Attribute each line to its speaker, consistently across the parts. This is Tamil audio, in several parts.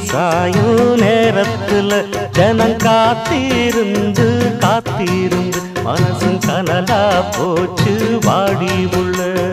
Speaker 1: சாயும் நேரத்துல ஜனம் காத்திருந்து காத்திருந்து மனசும் கனலா போச்சு வாடி உள்ள.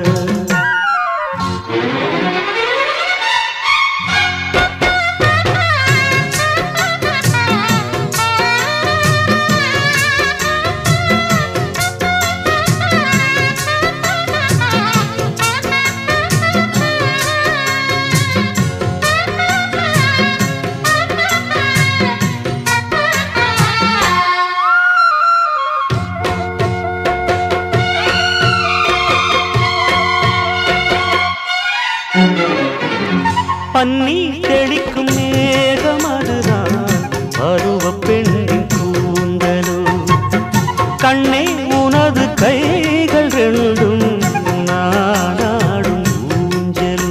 Speaker 1: பன்னி தெளிக்கும் மேகம் அதுதான் பருவ பெண்ணின் கூந்தலோ. கண்ணே உனது கைகள் ரெண்டும் நாடாடும் ஊஞ்சலோ.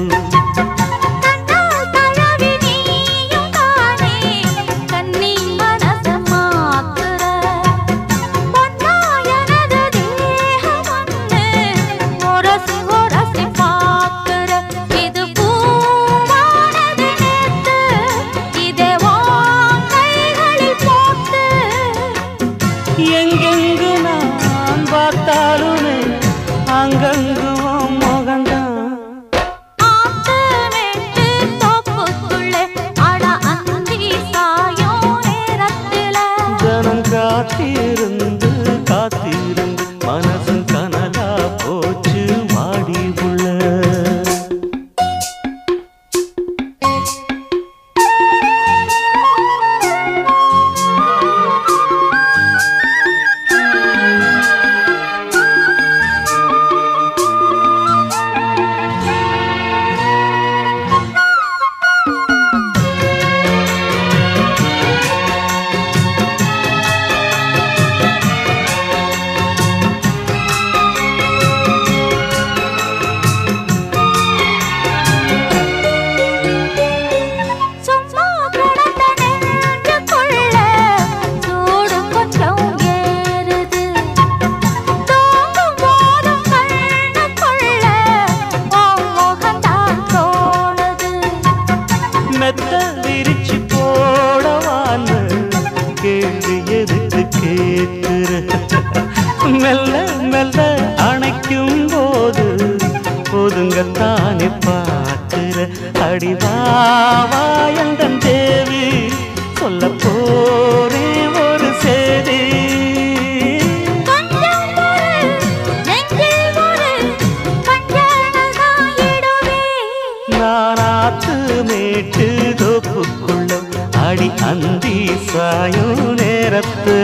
Speaker 1: எங்கெங்கு நான் பார்த்தாலுமே அங்கங்கும் முகந்தான். ஜனம் காத்திருந்து காத்திருந்து மனசு கனலா போச்சு வாடி உள்ள. மெத்த விரிச்சு போடவான்னு கேள்வி எதுக்கு கேட்கிற. மெல்ல மெல்ல அணைக்கும் போது ஒதுங்கத்தானே பார்க்கிற. அடிவாயந்தன் தேவி சொல்ல போரே ஒரு சேதி. நானாத்து மேட்டு தோப்புக்குள்ள அடி அந்தி சாயும் நேரத்துல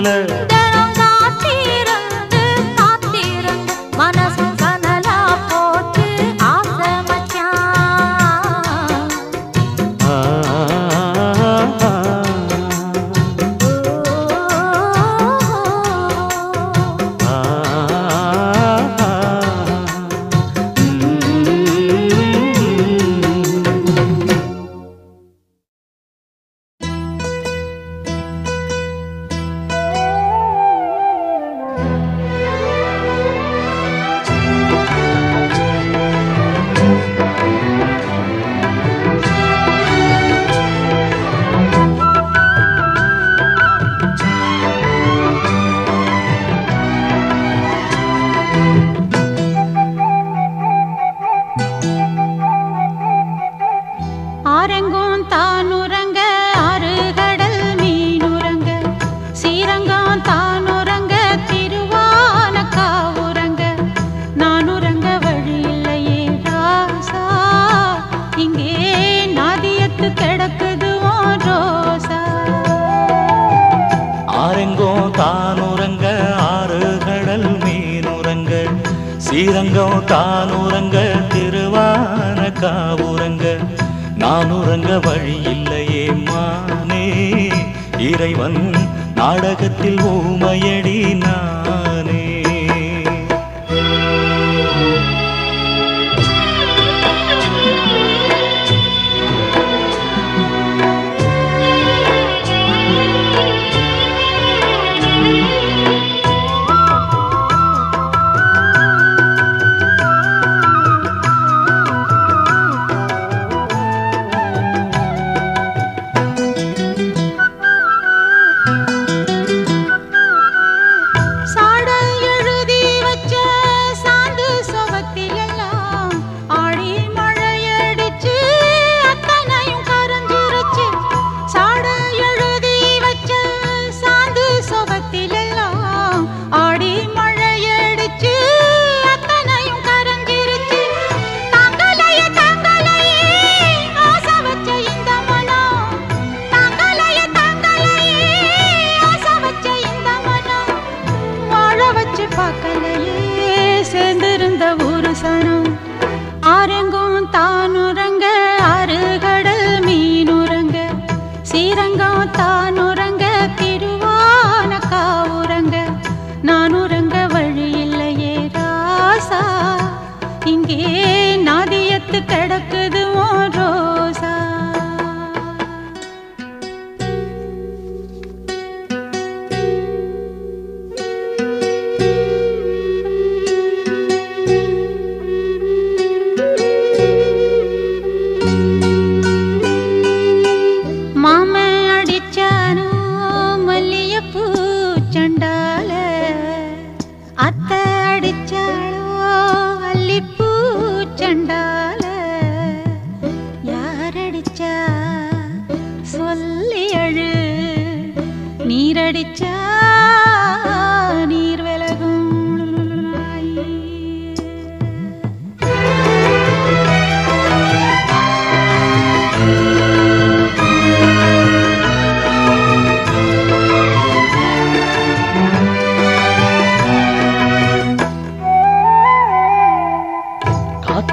Speaker 1: ஸ்ரீரங்கம் தானுரங்க திருவான காவுரங்க நானுரங்க வழி இல்லையே மானே இறைவன் நாடகத்தில் ஊமையடி நானே.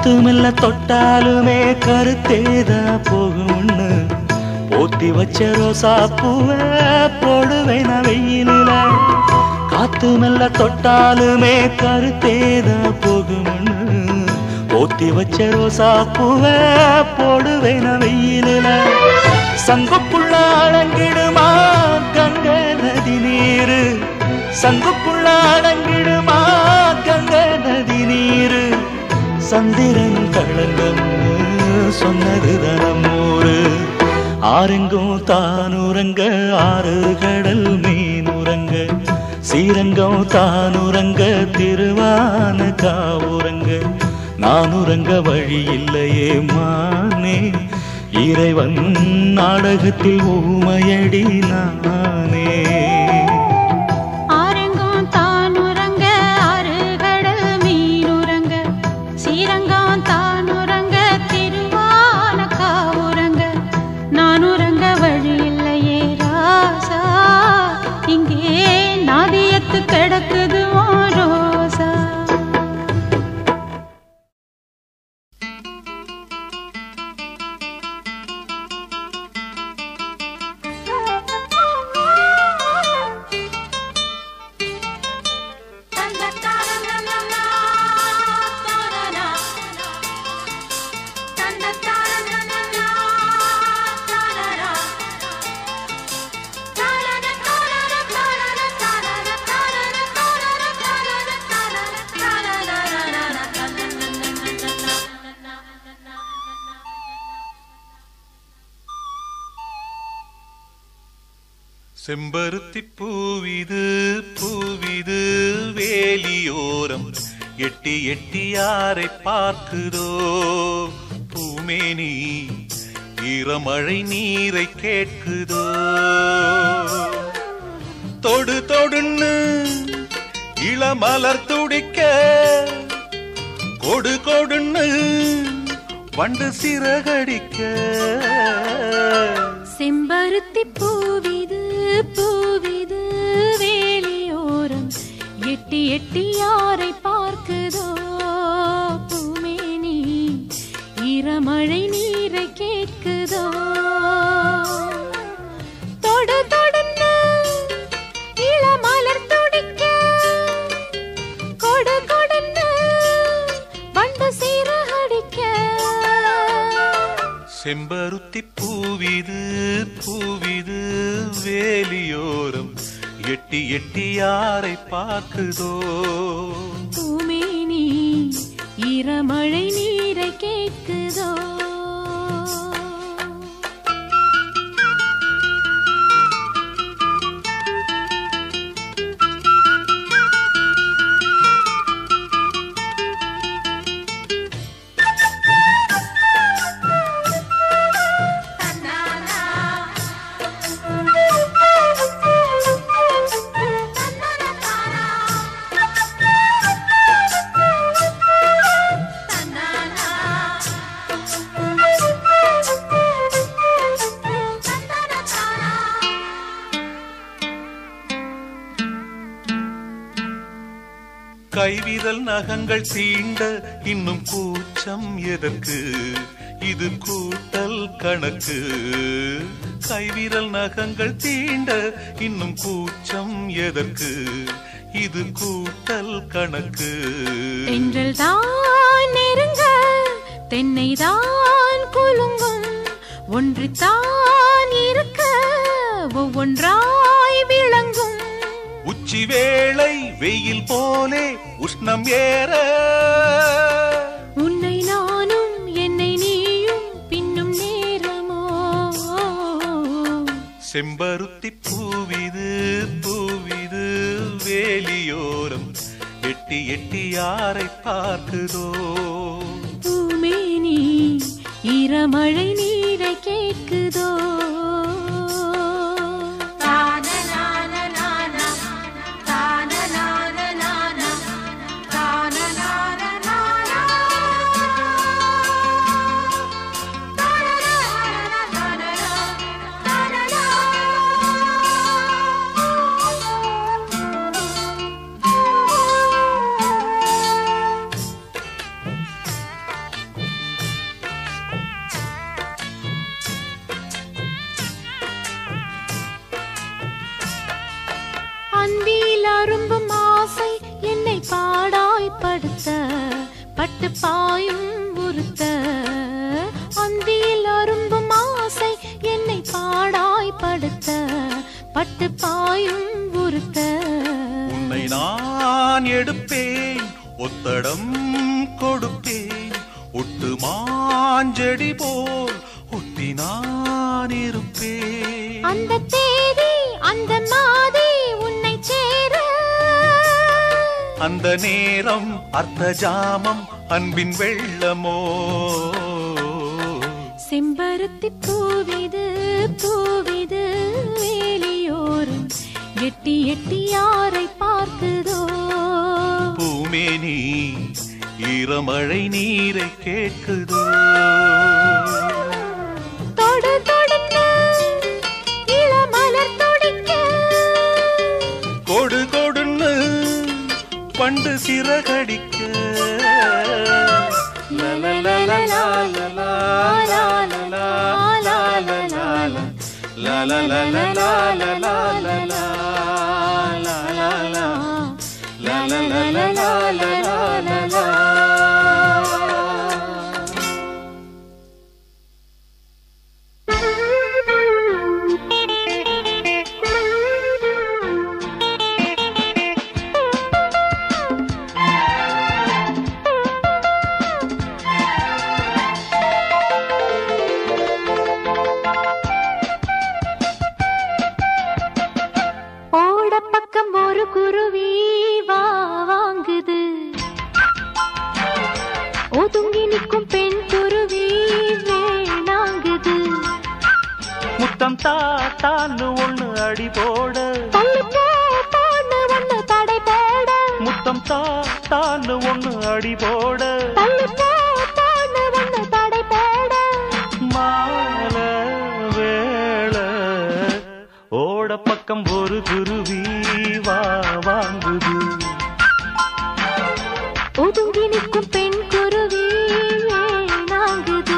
Speaker 1: காத்து மெல்ல தொட்டாலுமே கருத்தேதா போகும்னு போத்தி வச்ச ரோசா பூவை போடுவேன் வெயிலில. காத்து மெல்ல தொட்டாலுமே கருத்தேதா போகும்னு போத்தி வச்ச ரோசா பூவை போடுவேன் வெயிலில. சங்குப்புள்ள அடங்கிடுமா கங்கை நதி நீரு, சங்குப்புள்ள அடங்கிடுமா கங்கை நதி நீரு. சந்திரன் களங்கம் சொன்னது தனமூரு. ஆரெங்கும் தானுரங்க ஆறு கடல் மீனுரங்க, ஸ்ரீரங்கம் தானுரங்க திருவான காவுரங்க. நானுரங்க வழி இல்லையே மானே, இறைவன் நாடகத்தில் ஊமையடி நானே.
Speaker 2: ஆரெங்கும் தானுரங்க ஆறு கடல் மீனுரங்க, ஸ்ரீரங்கம் தானுரங்க திருவான காவுரங்க. நானுரங்க வழி இல்லையே ராசா, இங்கே நாதியத்து கிடக்குது ரோசா.
Speaker 3: செம்பருத்தி பூவிது பூவிது வேலியோரம், எட்டி எட்டி யாரை பார்க்குதோ பூமேனி, ஈரமழை நீரை கேட்குதோ. தொடு தொடுன்னு இளமலர் துடிக்க, கொடு கொடுன்னு வண்டு சிறகடிக்க.
Speaker 2: செம்பருத்தி பூவிது பூவிது வேலியோரம், எட்டி எட்டி யாரை பார்க்குதோ பூமேனி, ஈரமழை நீரை கேட்குதோ. தொடு தொடுன்னு இளமலர் துடிக்க, கொடு கொடுன்னு வண்டு சிறகடிக்க.
Speaker 3: செம்பருத்தி பூவிது பூவிது வேலியோரம், எட்டி எட்டி யாரை பார்க்குதோ
Speaker 2: பூமேனி, ஈரமழை நீரை கேட்குதோ.
Speaker 3: கைவிரல் நகங்கள் தீண்ட இன்னும் கூச்சம் எதற்கு, இது கூட்டல் கணக்கு. கைவிரல் நகங்கள் தீண்ட இன்னும் கூச்சம் எதற்கு, இது கூட்டல் கணக்கு.
Speaker 2: தென்றல் தான் நெருங்க தென்னை தான் குலுங்கும், ஒன்றித்தான் இருக்க ஒவ்வொன்றாய் விளங்கும்.
Speaker 3: உச்சி வேளை வெயில் போலே உஷ்ணம் ஏற,
Speaker 2: உன்னை நானும் என்னை நீயும் பின்னும் நேரமோ.
Speaker 3: செம்பருத்தி பூவிது பூவிது வேலியோரம், எட்டி எட்டி யாரை பார்க்குதோ
Speaker 2: பூமேனி, ஈரமழை நீரை கேட்குதோ. பாயும் ஒருத்த அந்தியில் அரும்பும் ஆசை என்னை பாடாய்படுத்த பட்டு பாயும் ஒருத்த
Speaker 3: உன்னை நான் எடுப்பேன் ஒத்தடம் கொடுப்பேன் ஒட்டு மாஞ்செடி போல் ஒட்டி நான் இருப்பேன்
Speaker 2: அந்த தேதி அந்த மாதி உன்னை சேர
Speaker 3: அந்த நேரம் அர்த்த ஜாமம் அன்பின் வெள்ளமோ
Speaker 2: செம்பருத்தி பூவிது பூவிது வேலியோரும் எட்டி எட்டி யாரை பார்க்குதோ
Speaker 3: பூமேனி ஈரமழை நீரை கேட்குதோ
Speaker 2: தொடு தொடுக்க இளமலர் துடிக்க
Speaker 3: கொடு கொடுன்னு பண்டு சிறகடிக்க
Speaker 2: குருவி வா வாங்குது ஒதுங்கி நிற்கும் பெண் குருவி வேணாங்குது
Speaker 1: முத்தம் தாத்தான்னு ஒண்ணு அடி போட
Speaker 2: ஒண்ணு தடை போட
Speaker 1: முத்தம் தாத்தான்னு ஒண்ணு அடி போட
Speaker 2: ஒண்ணு தடை போட
Speaker 1: மால வேள ஓட பக்கம் ஒரு குருவி வா வாங்குது
Speaker 2: ஒதுங்கி நிற்கும் பெண் குருவி வேணாங்குது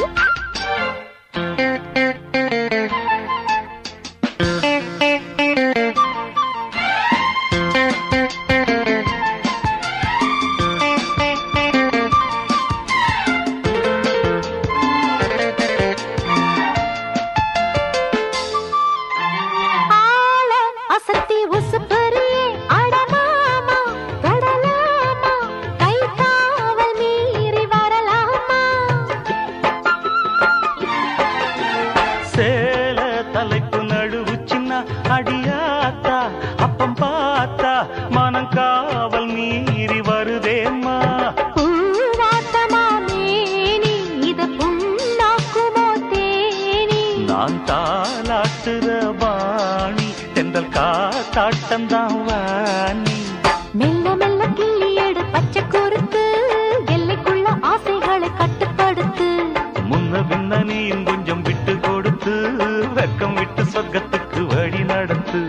Speaker 1: அடியாத்தா அப்பம் பார்த்தா மனம் காவல் மீறி வருதேம்மா
Speaker 2: பூவாத்தமா மேனி இத புண்ணாக்குமோ தேனி
Speaker 1: நான் தாலாட்டுற பாணி தென்றல் காத்தாட்டம்தான் வாணி
Speaker 2: மெல்ல மெல்ல கிள்ளி எடு பச்சை குறுத்து எல்லைக்குள்ள ஆசைகளை கட்டுப்படுத்து
Speaker 1: முன்ன பின்ன நீயும் கொஞ்சம் விட்டு கொடுத்து வெக்கம் விட்டு சொர்க்கத்துக்கு வழி நடத்து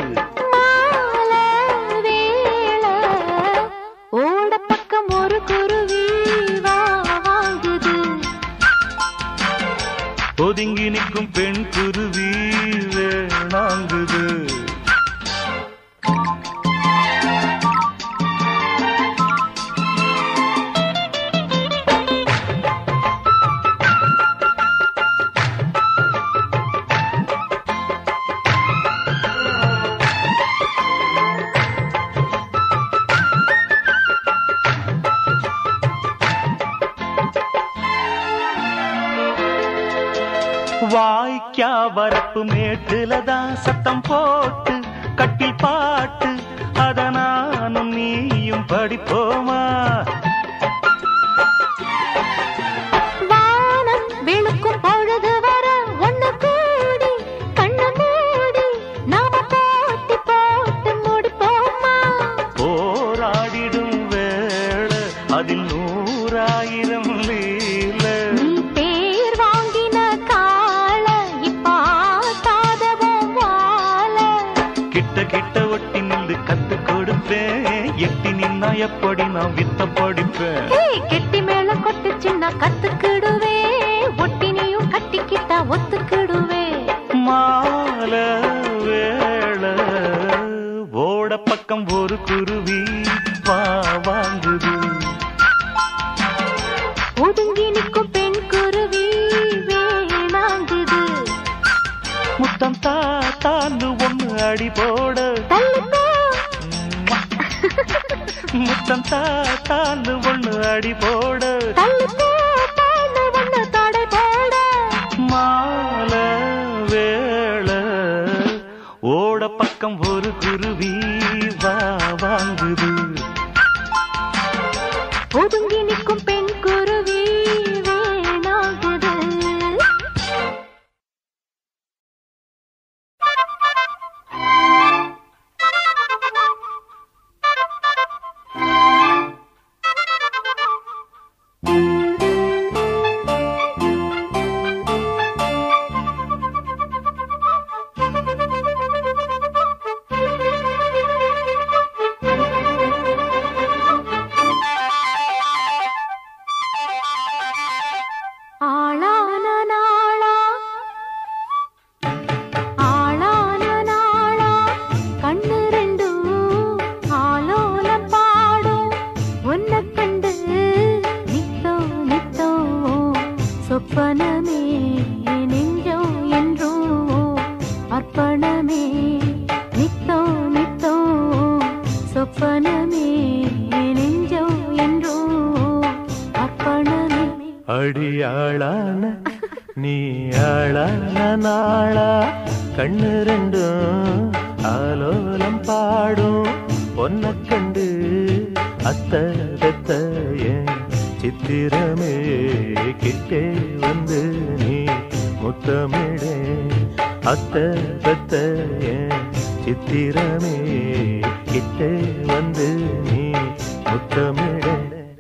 Speaker 2: ஓட பக்கம் ஒரு குருவி வா வாங்குது
Speaker 1: ஒதுங்கி நிற்கும் பெண் குருவி வேணாங்குது வாய்க்கா வரப்பு மேட்டுலதான் சத்தம் போட்டு கட்டில் பாட்டு அத நானும் நீயும் படிப்போமா
Speaker 2: வானம் வெளுக்கும் பொழுது வர ஒண்ணு கூடி கண்ணு மூடி நாம போட்டி போட்டு முடிப்போமா
Speaker 1: போராடிடும் வேளை அதில் 100,000 லீல
Speaker 2: நீ பேர் வாங்கின கால இப்ப ஆட்டாதவும் வாழ
Speaker 1: கிட்ட கிட்ட ஒட்டி நின்று கத்து கொடுப்பேன் எட்டி நின்னா எப்படி நான் வித்த படிப்பேன்
Speaker 2: கெட்டி மேல கொட்டுச்சுன்னா கத்துக்கிடுவே ஒட்டினியும் கட்டிக்கிட்டா ஒத்துக்கிடுவே
Speaker 1: மால வேளை ஓட பக்கம் ஒரு குருவி வா வாங்குது அடி போட முத்தம் தாத்தான்னு ஒண்ணு அடி போட மால வேள ஓட பக்கம் ஒரு குருவி வாங்குது
Speaker 2: ஒதுங்கி நிற்கும் பெண் குருவி வேணாகுது சொப்பனமே நெஞ்சோ என்றோ அர்ப்பணமே நித்தோ நித்தோ சொப்பனமே நெஞ்சோ என்றோ அர்ப்பணமே
Speaker 1: அடியாளான நீ ஆளான நாளா கண்ணு ரெண்டும் ஆலோலம் பாடும் பொன்ன கண்டு அத்த பெத்த என் சித்திரமே கிட்டே வந்து நீ முத்தமிடே அத்த பெத்த என் சித்திரமே கிட்டே வந்து நீ முத்தமிடே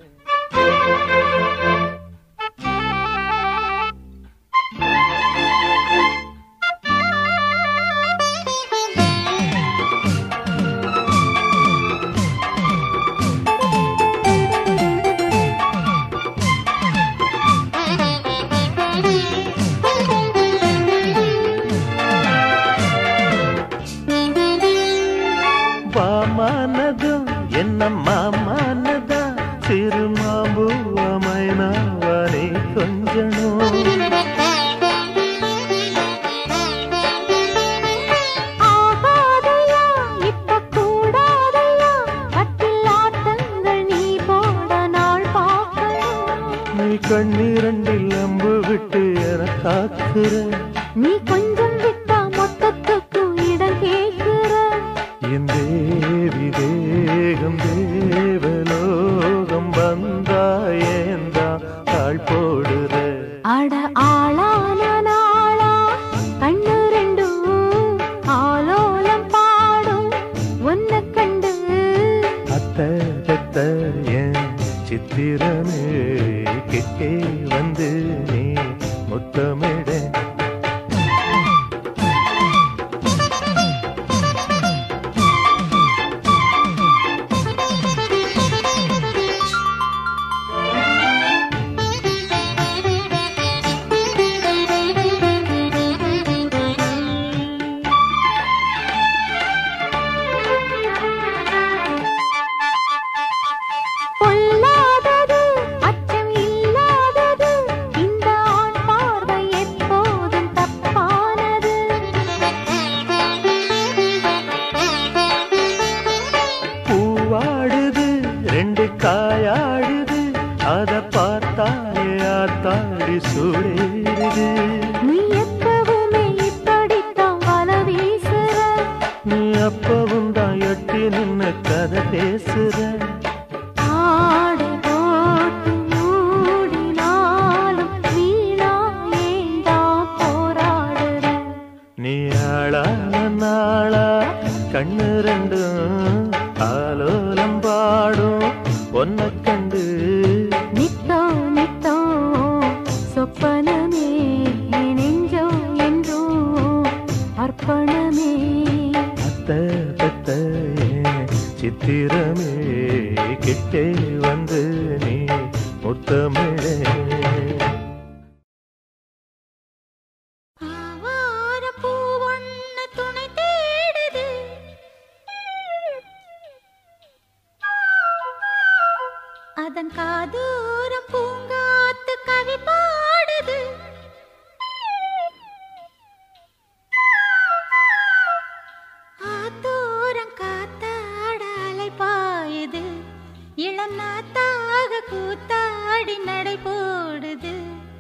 Speaker 1: மாமானதும் என்ன மாமானதா திருமாம்பூவமைனாவனை கொஞ்சனும்
Speaker 2: ஆகாதையா இப்ப கூடாதையா கட்டில் ஆட்டங்கள் நீ போட நாள் பார்க்கணும்
Speaker 1: நீ கண்ணீரண்டில் அம்பு விட்டு என காக்குற
Speaker 2: நீ கொஞ்சம் விட்டா மொத்தத்துக்கு இடம் கேட்கிற
Speaker 1: என் தேவி தேகம் தேவலோகம் வந்தாயேந்தா தாழ் போடுற
Speaker 2: அட ஆளான நாளா கண்ணு ரெண்டும் ஆலோலம் பாடும் ஒன்ன கண்டு
Speaker 1: அத்த பெத்த என் சித்திரமே கிட்டே வந்து நீ முத்தமிட
Speaker 2: பொல்லாதது அச்சம் இல்லாதது இந்த ஆண் பார்வை எப்போதும் தப்பானது
Speaker 1: பூவாடுது ரெண்டு காயாடுது அத பார்த்தாலே ஆத்தாடி சூடேறுது
Speaker 2: நீ எப்பவுமே இப்படித்தான் வல வீசுற
Speaker 1: நீ அப்பவும் தான் எட்டி நின்னு கதை பேசுற
Speaker 2: ஆடை போட்டு மூடினாலும் வீணா ஏண்டா போராடுற
Speaker 1: நீ ஆளான நாளா கண்ணு ரெண்டும் ஆலோலம் பாடும் ஒன்ன கண்டு
Speaker 2: நித்தோ நித்தோ சொப்பனமே நெஞ்சோ என்றோ அர்ப்பணமே
Speaker 1: அத்த பெத்த என் சித்திரமே கிட்டே வந்து நீ முத்தமிழே
Speaker 2: ஆவார பூவொன்ன துணை தேடுது அதன் காதூரம் பூங்காத்து கவி பாடுது கூத்தாடி நடை போடுது.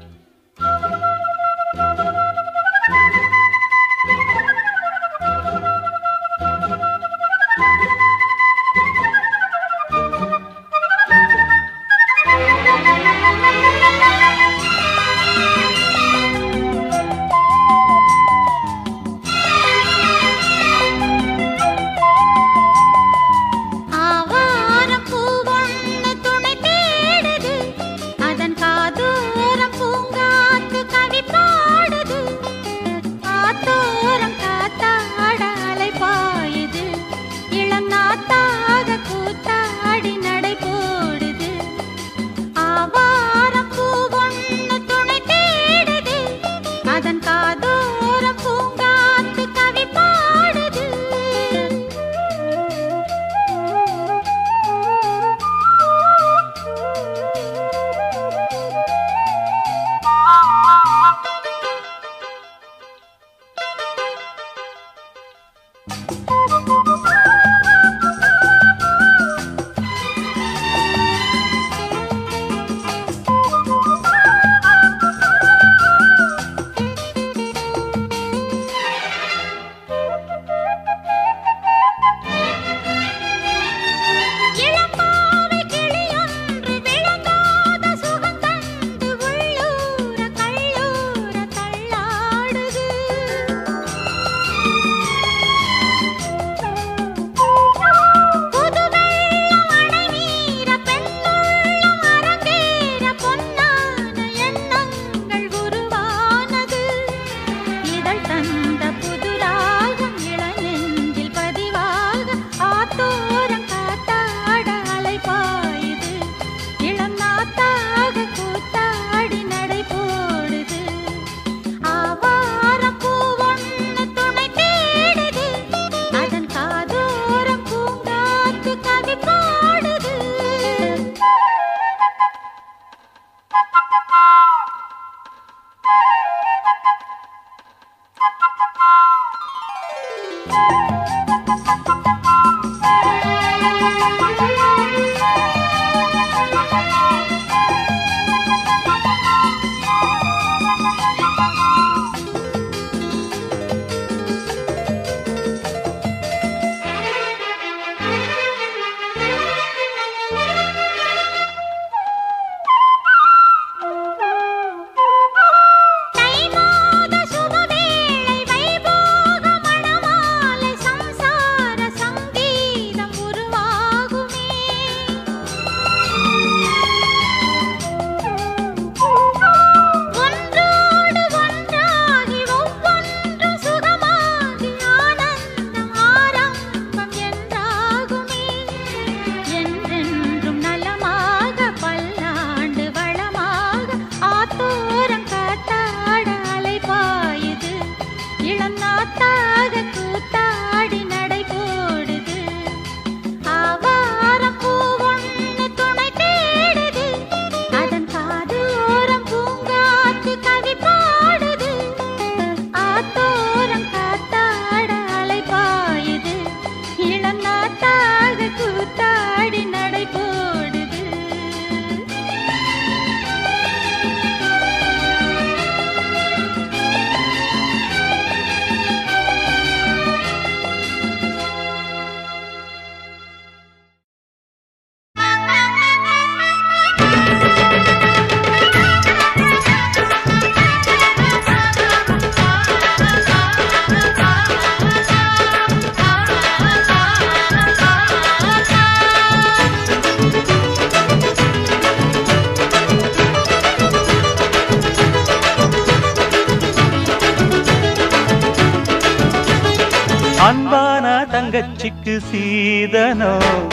Speaker 1: அன்பான தங்கச்சிக்கு சீதனோ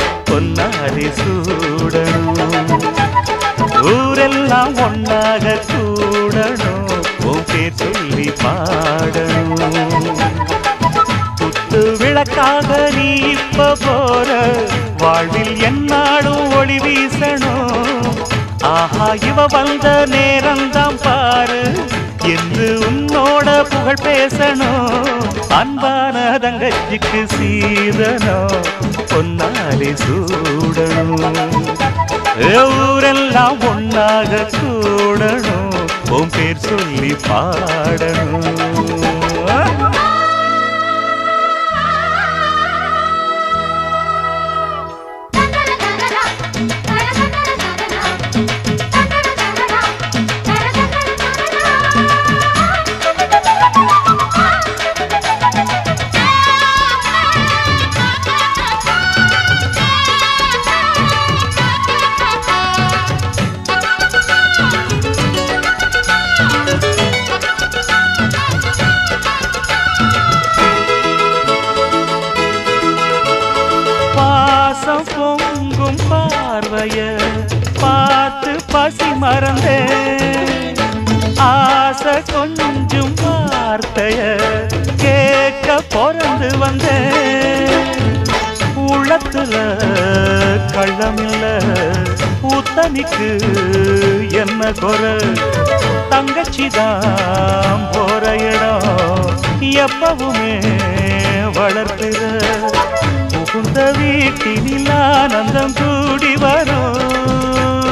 Speaker 1: பொன்னாரி சூடணும், ஊரெல்லாம் ஒன்னாக கூடணும், உன் பேர் சொல்லி பாடணும். குத்து விளக்காக நீ இப்ப போற வாழ்வில் என்னாடும் ஒளி வீசணும். ஆஹா இவ வந்த நேரம்தான் பாரு என்று உன்னோட புகழ் பேசணும். அன்பான தங்கச்சிக்கு சீதனோ பொன்னாரி சூடணும், ஊரெல்லாம் ஊரெல்லாம் ஒன்னாக கூடணும் உன் பேர் சொல்லி பாடணும் பொங்கும் பார்வைய பார்த்து பசி மறந்தே ஆசை கொஞ்சம் வார்த்தைய கேட்க பொறந்து வந்தே உள்ளத்துல கள்ளமில்ல ஊத்தனிக்கு என்ன குறை தங்கச்சிதான் போற இடம் எப்பவுமே வளர்த்துற புகுந்த வீட்டினில் ஆனந்தம் கூடி வரும்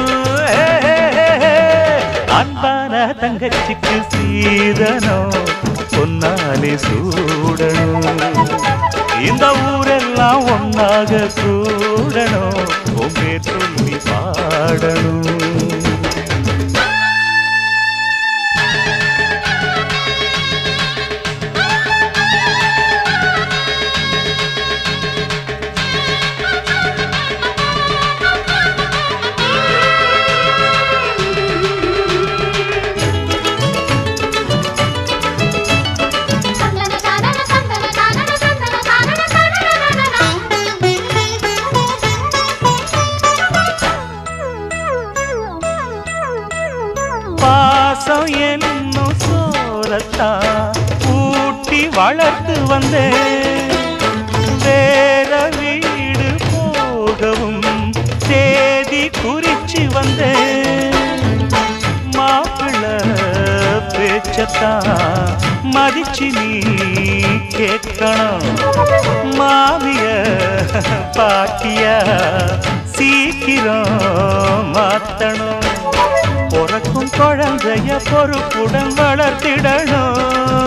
Speaker 1: அன்பான தங்கச்சிக்கு சீதனம் பொன்னாலே சூடணும் இந்த ஊரெல்லாம் ஒன்னாக கூடணும் உன் பேர் சொல்லி பாடணும் பாசம் என்னும் சோரத்தான் ஊட்டி வளர்த்து வந்தேன் வேற வீடு போகவும் தேதி குறிச்சு வந்தேன் மாப்பிள்ளை பேச்சத்தான் மதிச்சு நீ கேட்கணும் மாமிய பாட்டியா சீக்கிரம் மாத்தணும் பொறக்கும் குழந்தைய பொறுப்புடன் வளர்த்திடணும்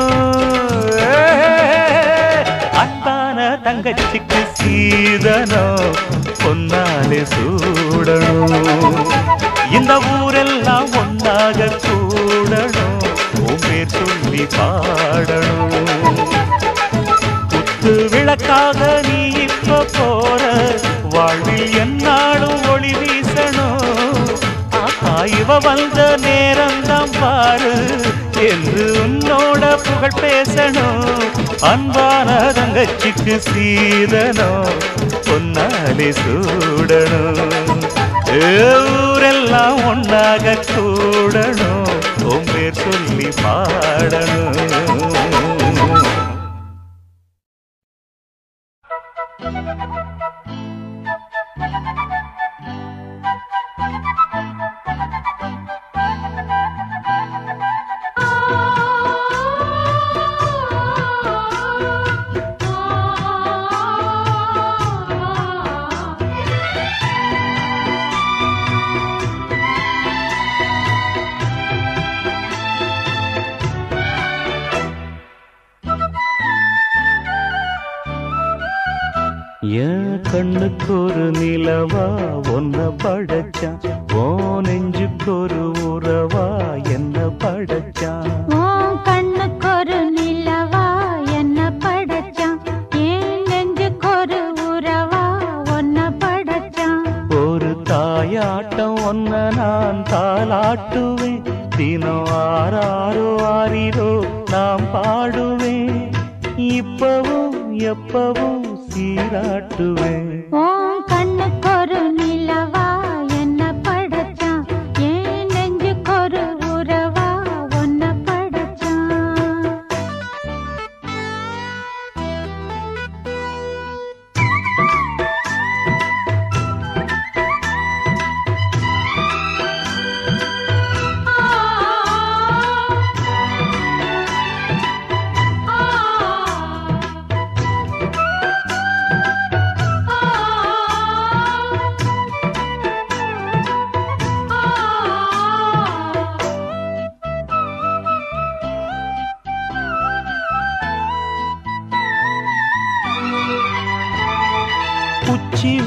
Speaker 1: அன்பான தங்கச்சிக்கு சீதனம் பொன்னாலே சூடணும் இந்த ஊரெல்லாம் ஒன்னாக கூடணும் உன் பேர் சொல்லி பாடணும் குத்து விளக்காக நீ இப்ப போற வாழ்வில் என்னாலும் ஒளி வீசணும் இவ வந்த நேரம்தான் பாரு என்று உன்னோட புகழ் பேசணும் அன்பான தங்கச்சிக்கு சீதனம் பொன்னாலே சூடணும் ஊரெல்லாம் ஒன்னாக கூடணும் உன் பேர் சொல்லி பாடணும் என் கண்ணுக்கு ஒரு நிலவா ஒன்ன படைச்சான் ஓ நெஞ்சுக்கு ஒரு உறவா என்ன படைச்சான்
Speaker 2: கண்ணுக்கு ஒரு நிலவா என்ன படைச்சான் என் நெஞ்சுக்கு ஒரு உறவா ஒன்ன படைச்சான்
Speaker 1: ஒரு தாயாட்டம் ஒன்ன நான் தாலாட்டுவேன் தினம் ஆறாரோ ஆறிரோ நாம் பாடுவேன் இப்பவும் எப்பவும் சீராட்டுவேன்
Speaker 2: கண்ணுக்கு ஒரு நிலவா என்ன படைச்சான் என் நெஞ்சுக்கு ஒரு உறவா ஒன்ன படைச்சான்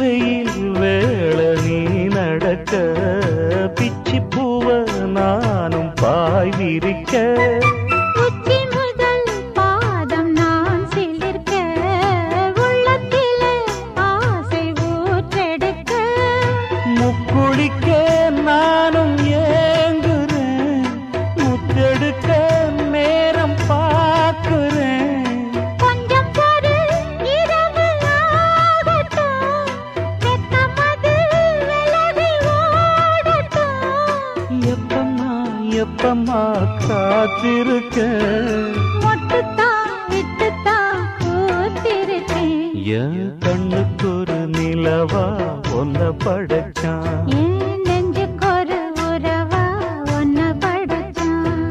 Speaker 1: வெயில் வேள நீ நடக்க பிச்சி பூவ நானும் பாய் விரிக்க
Speaker 2: உச்சி முதல் பாதம் நான் சிலிர்க்க உள்ளத்திலே ஆசை ஊற்றெடுக்க
Speaker 1: முக்குளிக்க நானும் ஏங்குறேன் முத்தெடுக்க நேரம் பார்க்கிறேன்
Speaker 2: கொஞ்சம் பொறு இரவு ஆகட்டும் வெக்கமது விலகி ஓடட்டும்
Speaker 1: எப்பமா காத்திருக்க
Speaker 2: மொட்டுத்தான் விட்டுத்தான் பூத்திருக்கேன்
Speaker 1: என் கண்ணுக்கு ஒரு நிலவா ஒன்ன படைச்சான்
Speaker 2: என் நெஞ்சுக்கொரு உறவா ஒன்ன படைச்சான்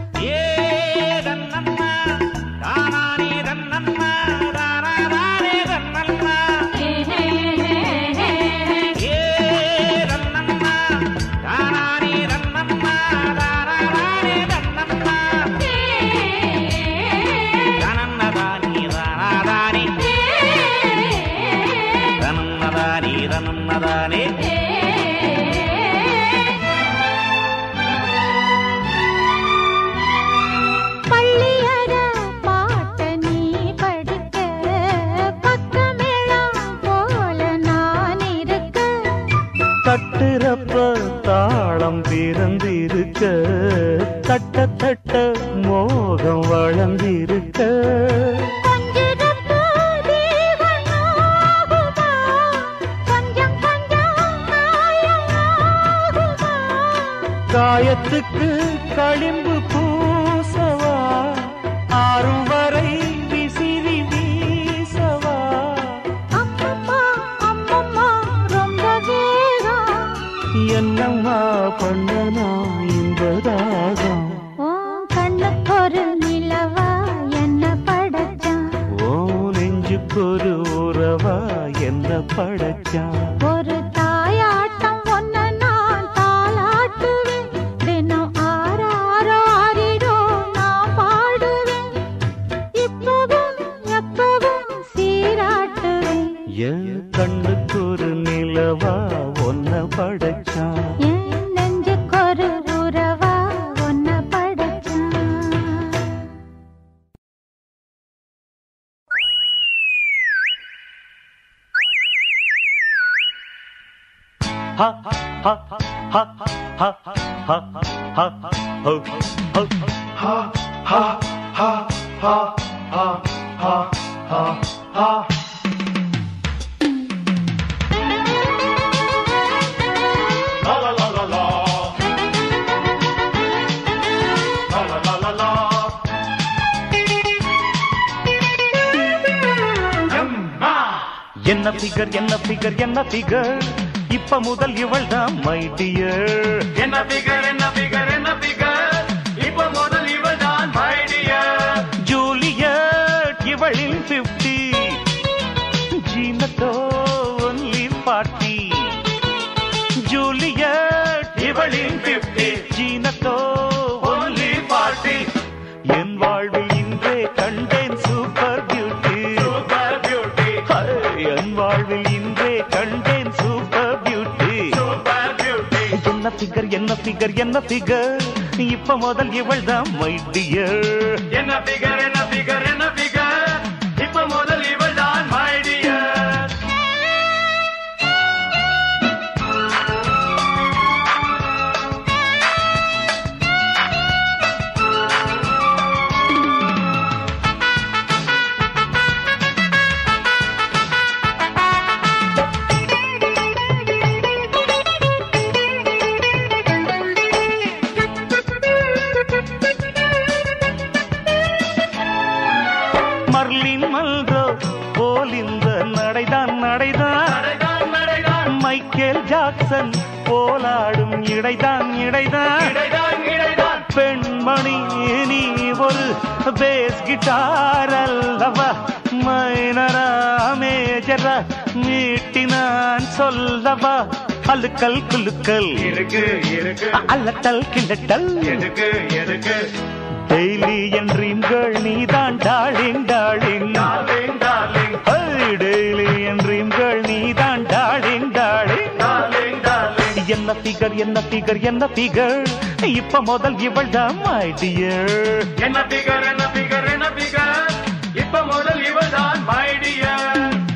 Speaker 2: பள்ளியற பாட்ட நீ படிக்க பக்கமேளம் போல நான் இருக்க
Speaker 1: தட்டுறப்ப தாளம் பிறந்திருக்க தட்ட தட்ட மோகம் வளர்ந்திருக்க
Speaker 2: கொஞ்சிடப்போ தேவன் ஆகுமா கொஞ்சம் கொஞ்சம் காயமாகுமா
Speaker 1: காயத்துக்கு களிம்பு பூசவா ஆறும் வரை விசிறி வீசவா
Speaker 2: அம்மம்மா அம்மம்மா ரொம்ப வேகம்
Speaker 1: என்னம்மா பண்ணனா இந்த தாகம்
Speaker 2: ஓ கண்ணுக்கொரு நிலவா என்ன படைச்சான்
Speaker 1: ஓ நெஞ்சுக்கொரு உறவா என்ன படைச்சான்
Speaker 2: ஒரு தாயாட்டம் ஒன்ன நான் தாலாட்டுவேன் தினம் ஆறாரோ ஆறிடோ நான் பாடுவேன் இப்பவும் எப்பவும் சீராட்டுவேன்
Speaker 1: என் கண்ணுக்கு ஒரு நிலவா ஒன்ன படைச்சான்
Speaker 2: என் நெஞ்சுக்கொரு உறவா ஒன்ன படைச்சான்
Speaker 1: ha ha ha ha ha ha ha ha ho ho
Speaker 3: ha ha ha ha ha ha ha ha la la la la la la la la la la Yamma
Speaker 1: என்ன ஃபிகர் என்ன ஃபிகர் என்ன ஃபிகர் இப்ப முதல் இவள்தான் மை டியர்
Speaker 3: என்ன figure என்ன figure என்ன figure இப்ப முதல் இவள்தான் my dear
Speaker 1: ஜூலியட் இவளில் 50 ஜீனத்தோ ஒன்லி 40 ஜூலியட் இவளில் 50 ஜீனத்தோ ஒன்லி 40 என் வாழ்வில் இன்றே கண்டேன் சூப்பர் பியூட்டி
Speaker 3: super beauty
Speaker 1: என் வாழ்வில் இன்றே கண்டேன் சூப்பர் பியூட்டி
Speaker 3: super beauty
Speaker 1: என்ன ஃபிகர் என்ன ஃபிகர் என்ன ஃபிகர் இப்ப முதல் இவள்தான் மை டியர்
Speaker 3: என்ன figure என்ன figure என்ன figure இப்ப முதல் இவள்தான் my dear
Speaker 1: மர்லின் மல்ரோ போல் இந்த நடைதான் நடைதான்
Speaker 3: நடைதான் நடைதான்
Speaker 1: மைக்கேல் ஜாக்சன் போலாடும் இடைதான் இடைதான்
Speaker 3: இடைதான் இடைதான்
Speaker 1: பெண்மணி நீ ஒரு பேஸ் கிட்டார் அல்லவா மைனரா மேஜரா மீட்டி நான் சொல்லவா அழுக்கல் குலுக்கல்
Speaker 3: இருக்கு இருக்கு
Speaker 1: அல்லட்டல் கிண்டட்டல்
Speaker 3: எதுக்கு எதுக்கு
Speaker 1: டெய்லி என் ட்ரீம் கேர்ள் நீதான் darling darling
Speaker 3: darling darling
Speaker 1: daily என் ட்ரீம் கேர்ள் நீதான் டார்லிங் என்ன ஃபிகர் என்ன ஃபிகர் என்ன ஃபிகர் இப்ப முதல் இவள் தான் மை டியர்
Speaker 3: என்ன பிகர் என்ன பிகர் என்ன பிகர் இப்ப முதல் இவள்தான் மை டியர்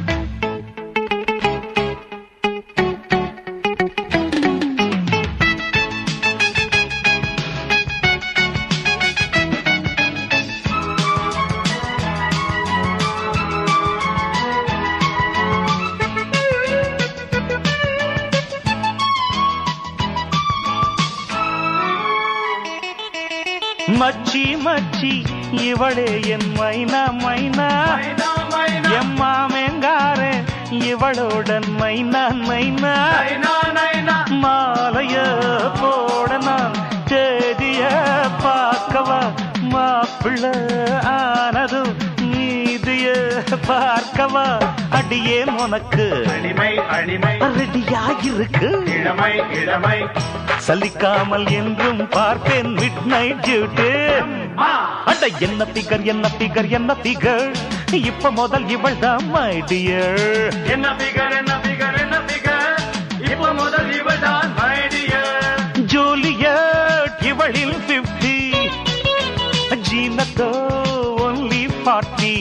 Speaker 1: மச்சி மச்சி இவளே என் மைனா மைனா
Speaker 3: மைனா மைனா
Speaker 1: எம்மாமெங்காரே இவளோடன் மைனா மைனா
Speaker 3: நைனா நைனா
Speaker 1: மாலைய போட நான் தேதிய பார்க்கவா மாப்பிள்ள ஆனதும் நீதிய பார்க்கவா அடியே உனக்கு
Speaker 3: அடிமை அடிமை
Speaker 1: ரெடியாயிருக்கு
Speaker 3: இளமை இளமை
Speaker 1: சலிக்காமல் என்றும் பார்ப்பேன் மிட் நைட் டியூட்டி அட என்ன ஃபிகர் என்ன ஃபிகர் என்ன ஃபிகர் இப்ப முதல் இவள் தான் மை டியர்
Speaker 3: என்ன பிகர் என்ன பிகர் என்ன பிகர் இப்ப முதல் இவள்தான் மை டியர்
Speaker 1: ஜூலியட் இவளில் 50 ஜீனத்தோ ஒன்லி 40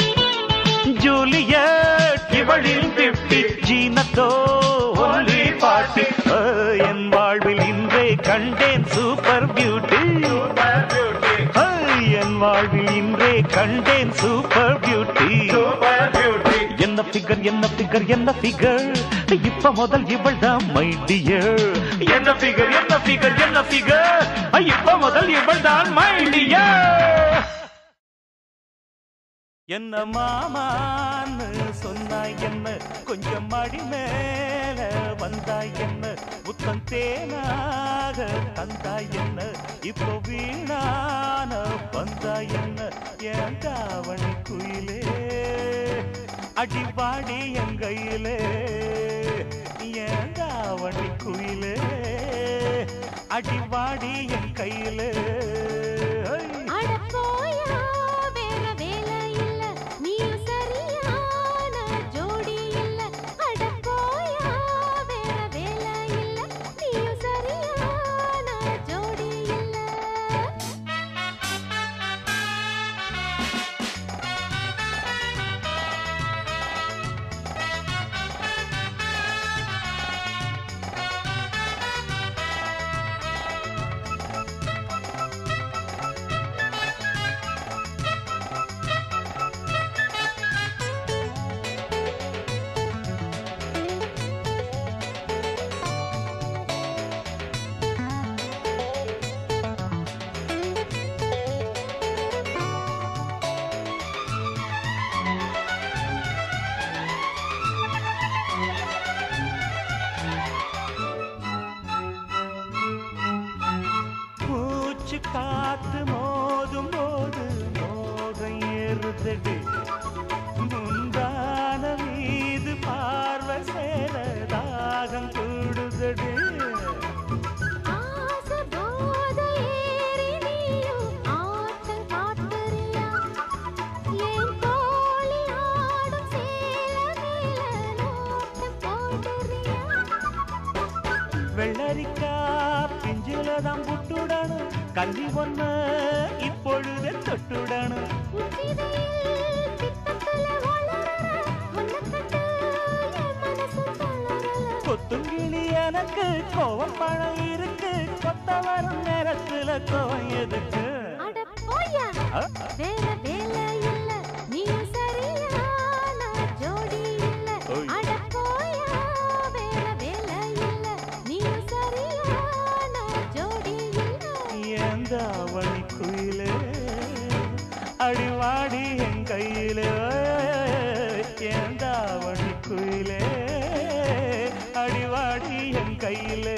Speaker 1: ஜூலியட் இவளில் 50 ஜீனத்தோ ஒன்லி 40 என் வாழ்வில் இன்றே கண்டேன் சூப்பர் பியூட்டி
Speaker 3: சூப்பர் பியூட்டி
Speaker 1: என் வாழ்வில் இன்றே கண்டேன் சூப்பர் பியூட்டி
Speaker 3: சூப்பர் பியூட்டி
Speaker 1: என்ன ஃபிகர் என்ன ஃபிகர் என்ன ஃபிகர் இப்ப முதல் இவள் தான் மை டியர் என்ன ஃபிகர் என்ன ஃபிகர் என்ன ஃபிகர் இப்ப முதல் இவள் தான் மை டியர் என்ன மாமான்னு சொன்னாய் என்ன கொஞ்சம் மடி மேல வந்தாய் என்ன புத்தம் தேனாக தந்தாய் என்ன இப்போ வீணான வந்தாய் என்ன என் தாவணி குயிலே அடிவாடி என் கையிலே என் தாவணி குயிலே அடிவாடி என் கையிலே
Speaker 2: அட போயா வேற வேலை இல்ல நீயும் சரியான ஜோடி இல்ல அட போயா வேற வேலை இல்ல நீயும் சரியான ஜோடி இல்ல
Speaker 1: மூச்சு காத்து மோதும் போது மோகம் ஏறுதடி முந்தான மீது பார்வை சேர தாகம் கூடுதடி
Speaker 2: ஆசை போதை ஏறி நீயும் ஆட்டம் காட்டுறியா என் தோழி ஆடும் சேல மேல நோட்டம் போடுறியா
Speaker 1: வெள்ளரிக்கா பிஞ்சிலதான் புட்டுடணும் கல்வி ஒண்ணு இப்பொழுதே தொட்டுடணும்
Speaker 2: உச்சிதையில் பித்தத்துல வளரற உன்னக்கட்டு என் மனசு தளரல
Speaker 1: கொத்துங்கிளி எனக்கு கோவம் பணம் இருக்கு கொத்த வரும் நேரத்துல கோவம் எதுக்கு
Speaker 2: அட போயா
Speaker 1: ஆ?
Speaker 2: வேற வேலை இல்ல நீயும் சரியான ஜோடி இல்ல
Speaker 1: ஓய்.
Speaker 2: அட போயா வேற வேலை இல்ல நீயும் சரியான ஜோடி இல்ல
Speaker 1: எந்த அவளி குயிலே அடிவாடி என் கையிலே எந்த அவளி குயிலே அடிவாடி என் கையிலே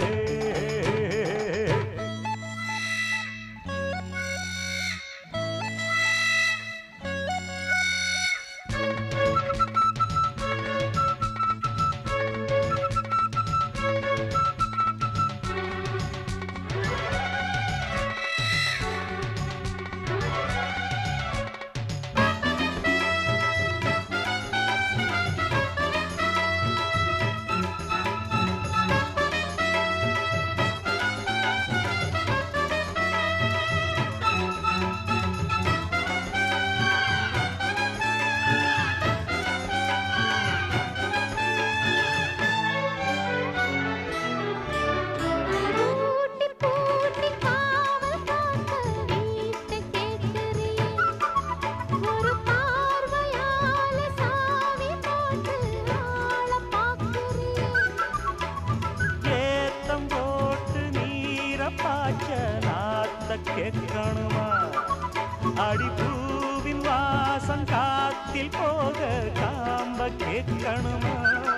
Speaker 1: கேட்கணுமா அடிப்பூவின் வாசம் காத்தில் போக காம்ப கேட்கணுமா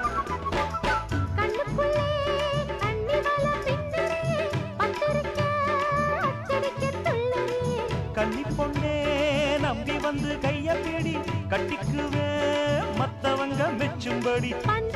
Speaker 1: கன்னி பொண்ணே நம்பி வந்து கைய பிடி கட்டிக்குவே மத்தவங்க மெச்சும்படி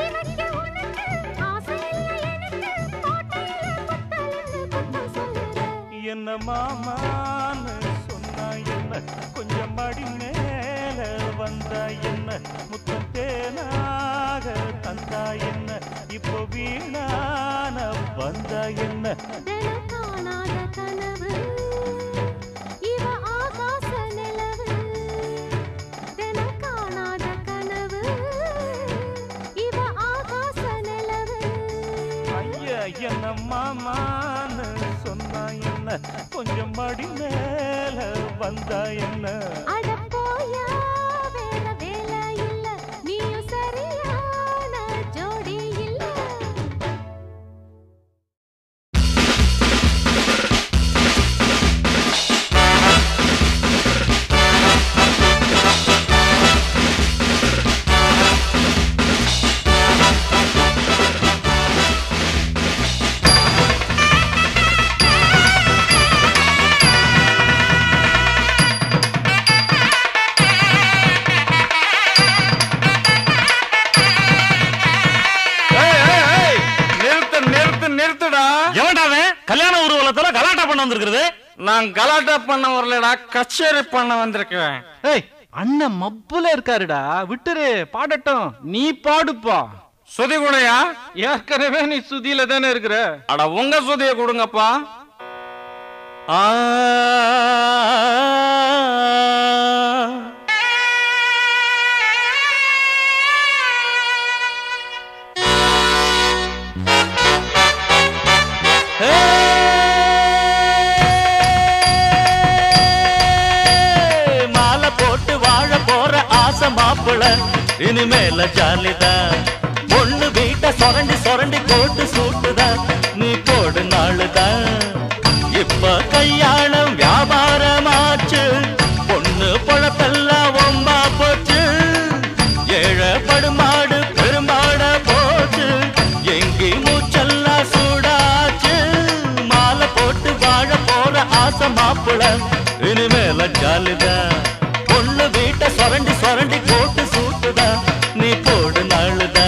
Speaker 1: என்ன மாமான்னு சொன்னா என்ன கொஞ்சம் மடி மேல வந்தா என்ன முத்தம் தேனாக தந்தா என்ன இப்போ வீணான வந்தா என்ன என்ன மாமான்னு சொன்னா என்ன கொஞ்சம் மடி மேல வந்தா என்ன
Speaker 3: நான் கலாட்டா பண்ண வரலடா கச்சேரி பண்ண வந்திருக்கேன்.
Speaker 4: அண்ணன் மப்புல இருக்காருடா விட்டுரு பாடட்டும் நீ பாடுப்பா.
Speaker 3: சுதி கூடயா?
Speaker 4: ஏற்கனவே நீ சுதியில தானே இருக்கிற.
Speaker 3: அட உங்க சுதிய கொடுங்கப்பா.
Speaker 1: இனிமேல ஜாலிதான் பொண்ணு வீட்டை சொரண்டி சொரண்டி போட்டு சூட்டுதான் நீ போடு நாளுதான் இப்ப கல்யாணம் வியாபாரமாச்சு பொண்ணு பொழப்பெல்லாம் ஒம்பா போச்சு ஏழை படுமாடு பெருமாட போச்சு எங்கி மூச்செல்லாம் சூடாச்சு மாலை போட்டு வாழ போற ஆசை மாப்பிள இனிமேல ஜாலிதான் பொண்ணு வீட்டை சொரண்டி சொரண்டி போட்டு சூட்டுதா நீ போடு நாளுதா.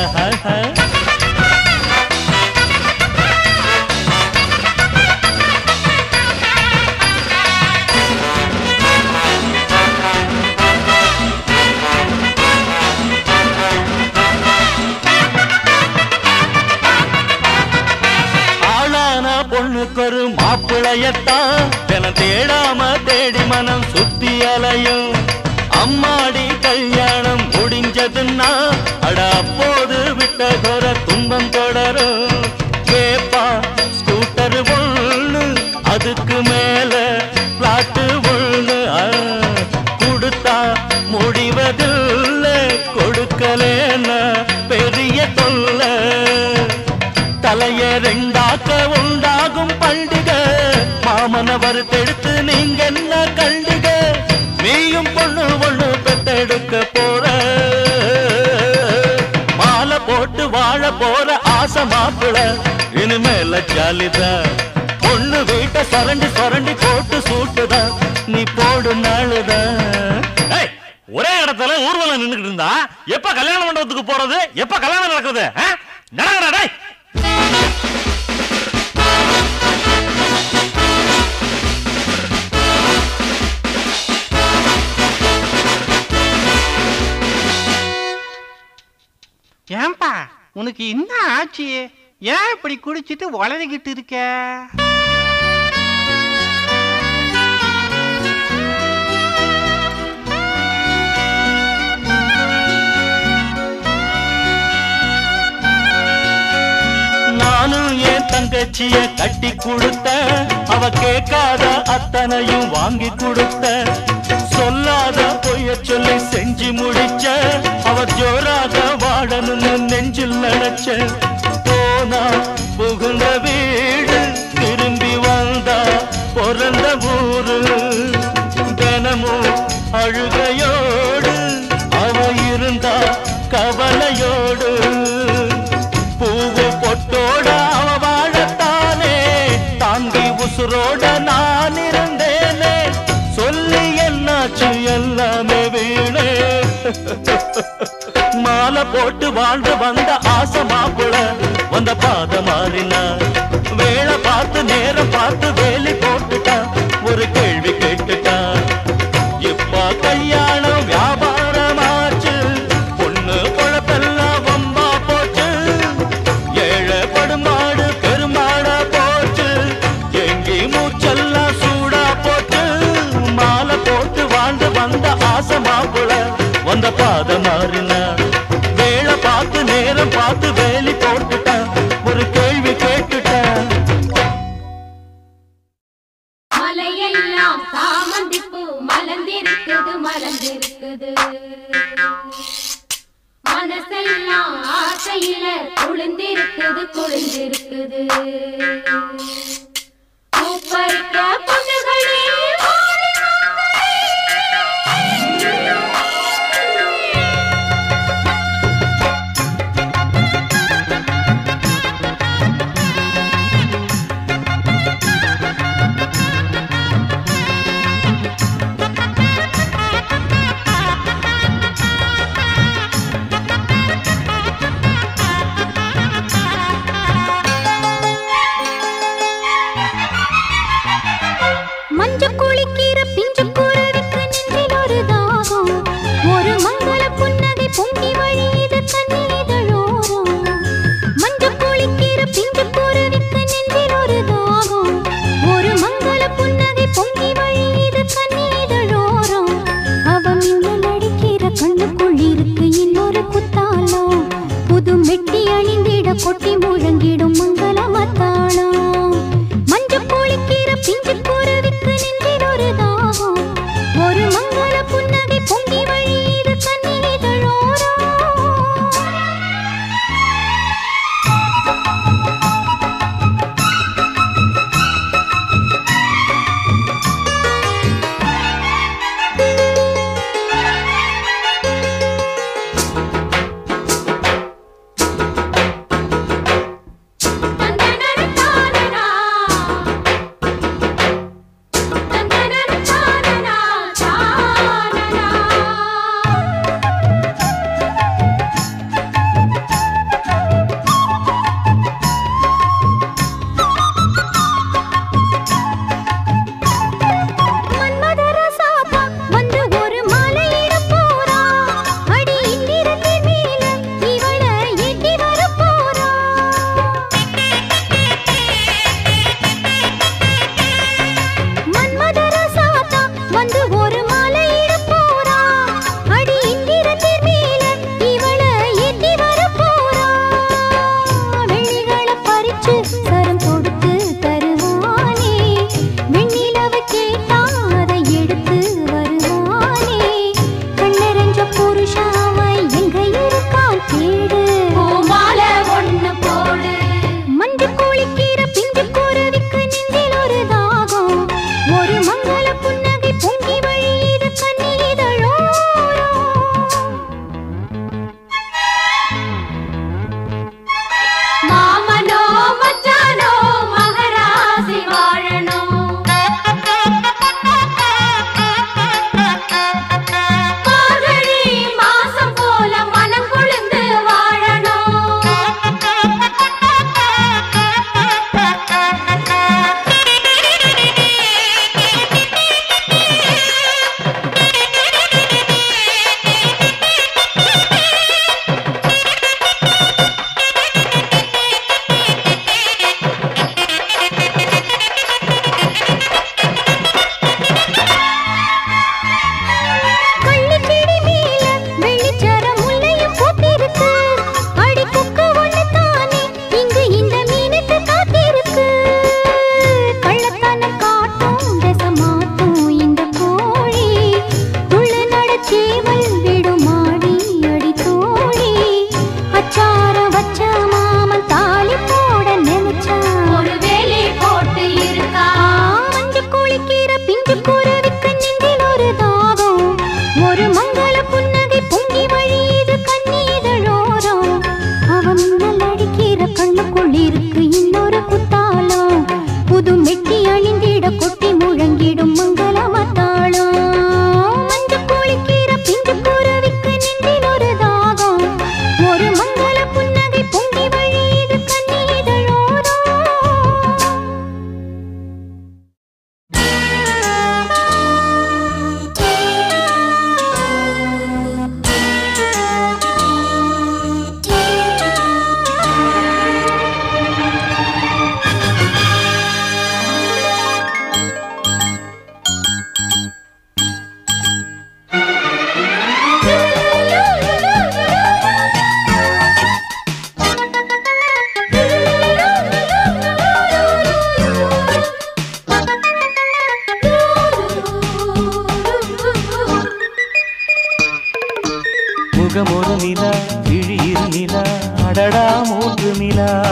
Speaker 1: ஆளான பொண்ணுக்கொரு மாப்பிளையத்தான் தினம் தேடாம தேடி மனம் சுத்தி அலையும். அம்மாடி கல்யாணம் முடிஞ்சதுன்னா அட அப்போது விட்ட கொர துன்பம் தொடரும். கேப்பா ஸ்கூட்டர் ஒண்ணு அதுக்கு மேல பிளாட்டு ஒண்ணு கொடுத்தா முடிவதில்லை கொடுக்கலேன்னா பெரிய தொல்லை. தலைய ரெண்டாக்க உண்டாகும் பண்டிகை மாமன வறுத்தெடுத்து நீங்க என்ன கண்டுக நீயும் பொண்ணு ஒண்ணு பெத்தெடுக்க போற மாலை போட்டு வாழ போற ஆசை மாப்பிள இனிமேல ஜாலிதா பொண்ணு வீட்டை சொரண்டி சொரண்டி போட்டு சூட்டுதா நீ போடு நாளுதா. ஒரே இடத்துல ஊர்வலம் நின்றுட்டு இருந்தா எப்ப கல்யாண மண்டபத்துக்கு போறது எப்ப கல்யாணம் நடக்குது நடக்கிறா.
Speaker 4: ஏன்பா உனக்கு என்ன ஆச்சு? ஏன் இப்படி குடிச்சிட்டு வளரிக்கிட்டு இருக்க?
Speaker 1: நானும் என் தங்கச்சிய கட்டி கொடுத்த அவ கேட்காத அத்தனையும் வாங்கி கொடுத்த சொல்லாத பொய்ய சொல்லி செஞ்சு முடிச்ச அவ ஜோராக வாழணும்னு நெஞ்சில் நினைச்ச. போனா புகுந்த வீடு திரும்பி வந்தா பிறந்த ஊரு பூவு பொட்டோட அவ வாழத்தானே தாங்கி உசுரோட நான் இருந்தேனே சொல்லி என்னாச்சு எல்லாமே வீணே மாலை போட்டு வாழ்ந்து வந்த ஆசை மாப்பிள வந்த பாத மாறினா வேளை பார்த்து நேரம் பார்த்து வேலி போட்டுட்டா ஒரு கேள்வி கேட்டுட்டா இப்ப கல்யாணம் வியாபாரமாச்சு பொண்ணு பொழப்பெல்லாம் வம்பா போச்சு ஏழை படுமாடு பெருமாடா போச்சு எங்கி மூச்செல்லாம் சூடா போச்சு மாலை போட்டு வாழ்ந்து வந்த ஆசை மாப்பிள வந்த பாத மாறினா வேளை பார்த்து நேரம் பார்த்து வேலி போட்டுட்டா ஒரு கேள்வி கேட்டுட்டா
Speaker 2: மலையெல்லாம் சாமந்திப்பூ மலர்ந்திருக்குது மலர்ந்திருக்குது மனசெல்லாம் ஆசையில குளிர்ந்திருக்குது குளிர்ந்திருக்குது பூப்பறிக்க பொண்ணுகளே கொட்டி முழங்கிடும் மங்கள மத்தாளம் மஞ்ச குளிக்கிற பிஞ்சு குருவிக்கு நெஞ்சில் ஒரு தாகம் ஒரு மங்கள புன்னகை பொங்கி வழியுது கண்ணீதழோரம்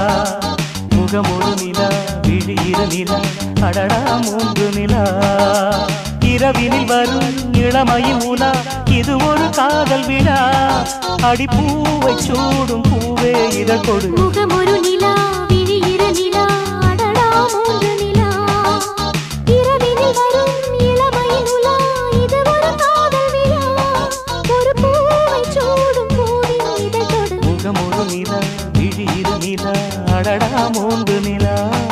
Speaker 1: முகமொரு நிலா விழி இரு நிலா அடடா மூன்று நிலா இரவினில் வரும் இளமையின் உலா இது ஒரு காதல் விழா அடிப்பூவை சூடும் பூவே இதழ் கொடு
Speaker 2: முகமொரு நிலா விழி இரு நிலா அடடா மூன்று நிலா இரவினில் வரும் இளமையின் உலா இது ஒரு காதல் விழா ஒரு பூவை சூடும் பூவின் இதழ் கொடு
Speaker 1: முகமொரு நிலா விழி இரு நிலா அடடா மூன்று நிலா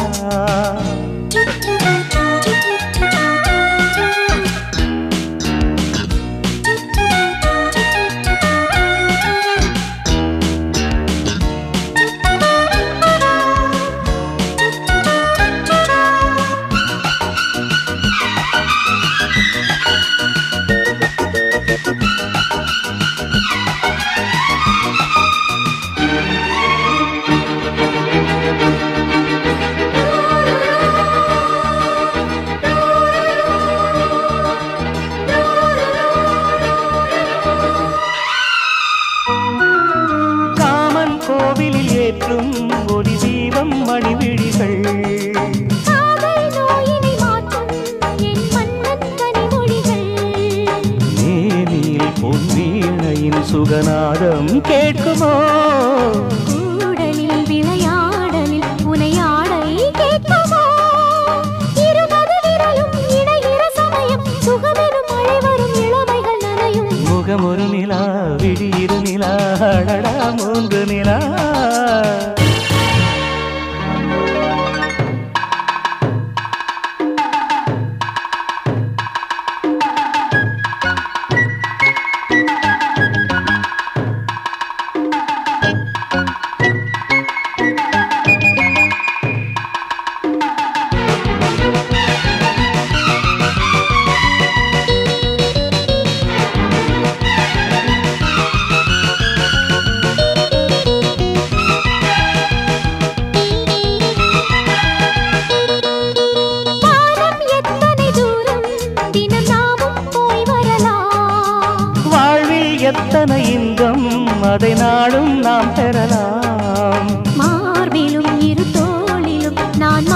Speaker 1: ஒளி தீபம் மணிவிழிகள் நேனில் பொன்வீணையின் சுகநாதம் கேட்குமோ
Speaker 2: கூடலில் விளையாடலில் உனையாடை கேட்குமோ இருபது விரலும் இணைகிற சமயம் சுகமெனும் மழை வரும் இளமைகள் நனையும்
Speaker 1: முகமொரு நிலா விழி இரு நிலா அடடா மூன்று நிலா எத்தனை இன்பம் அதை நாடும் நாம் பெறலாம்
Speaker 2: மார்பிலும் இரு தோளிலும் நான்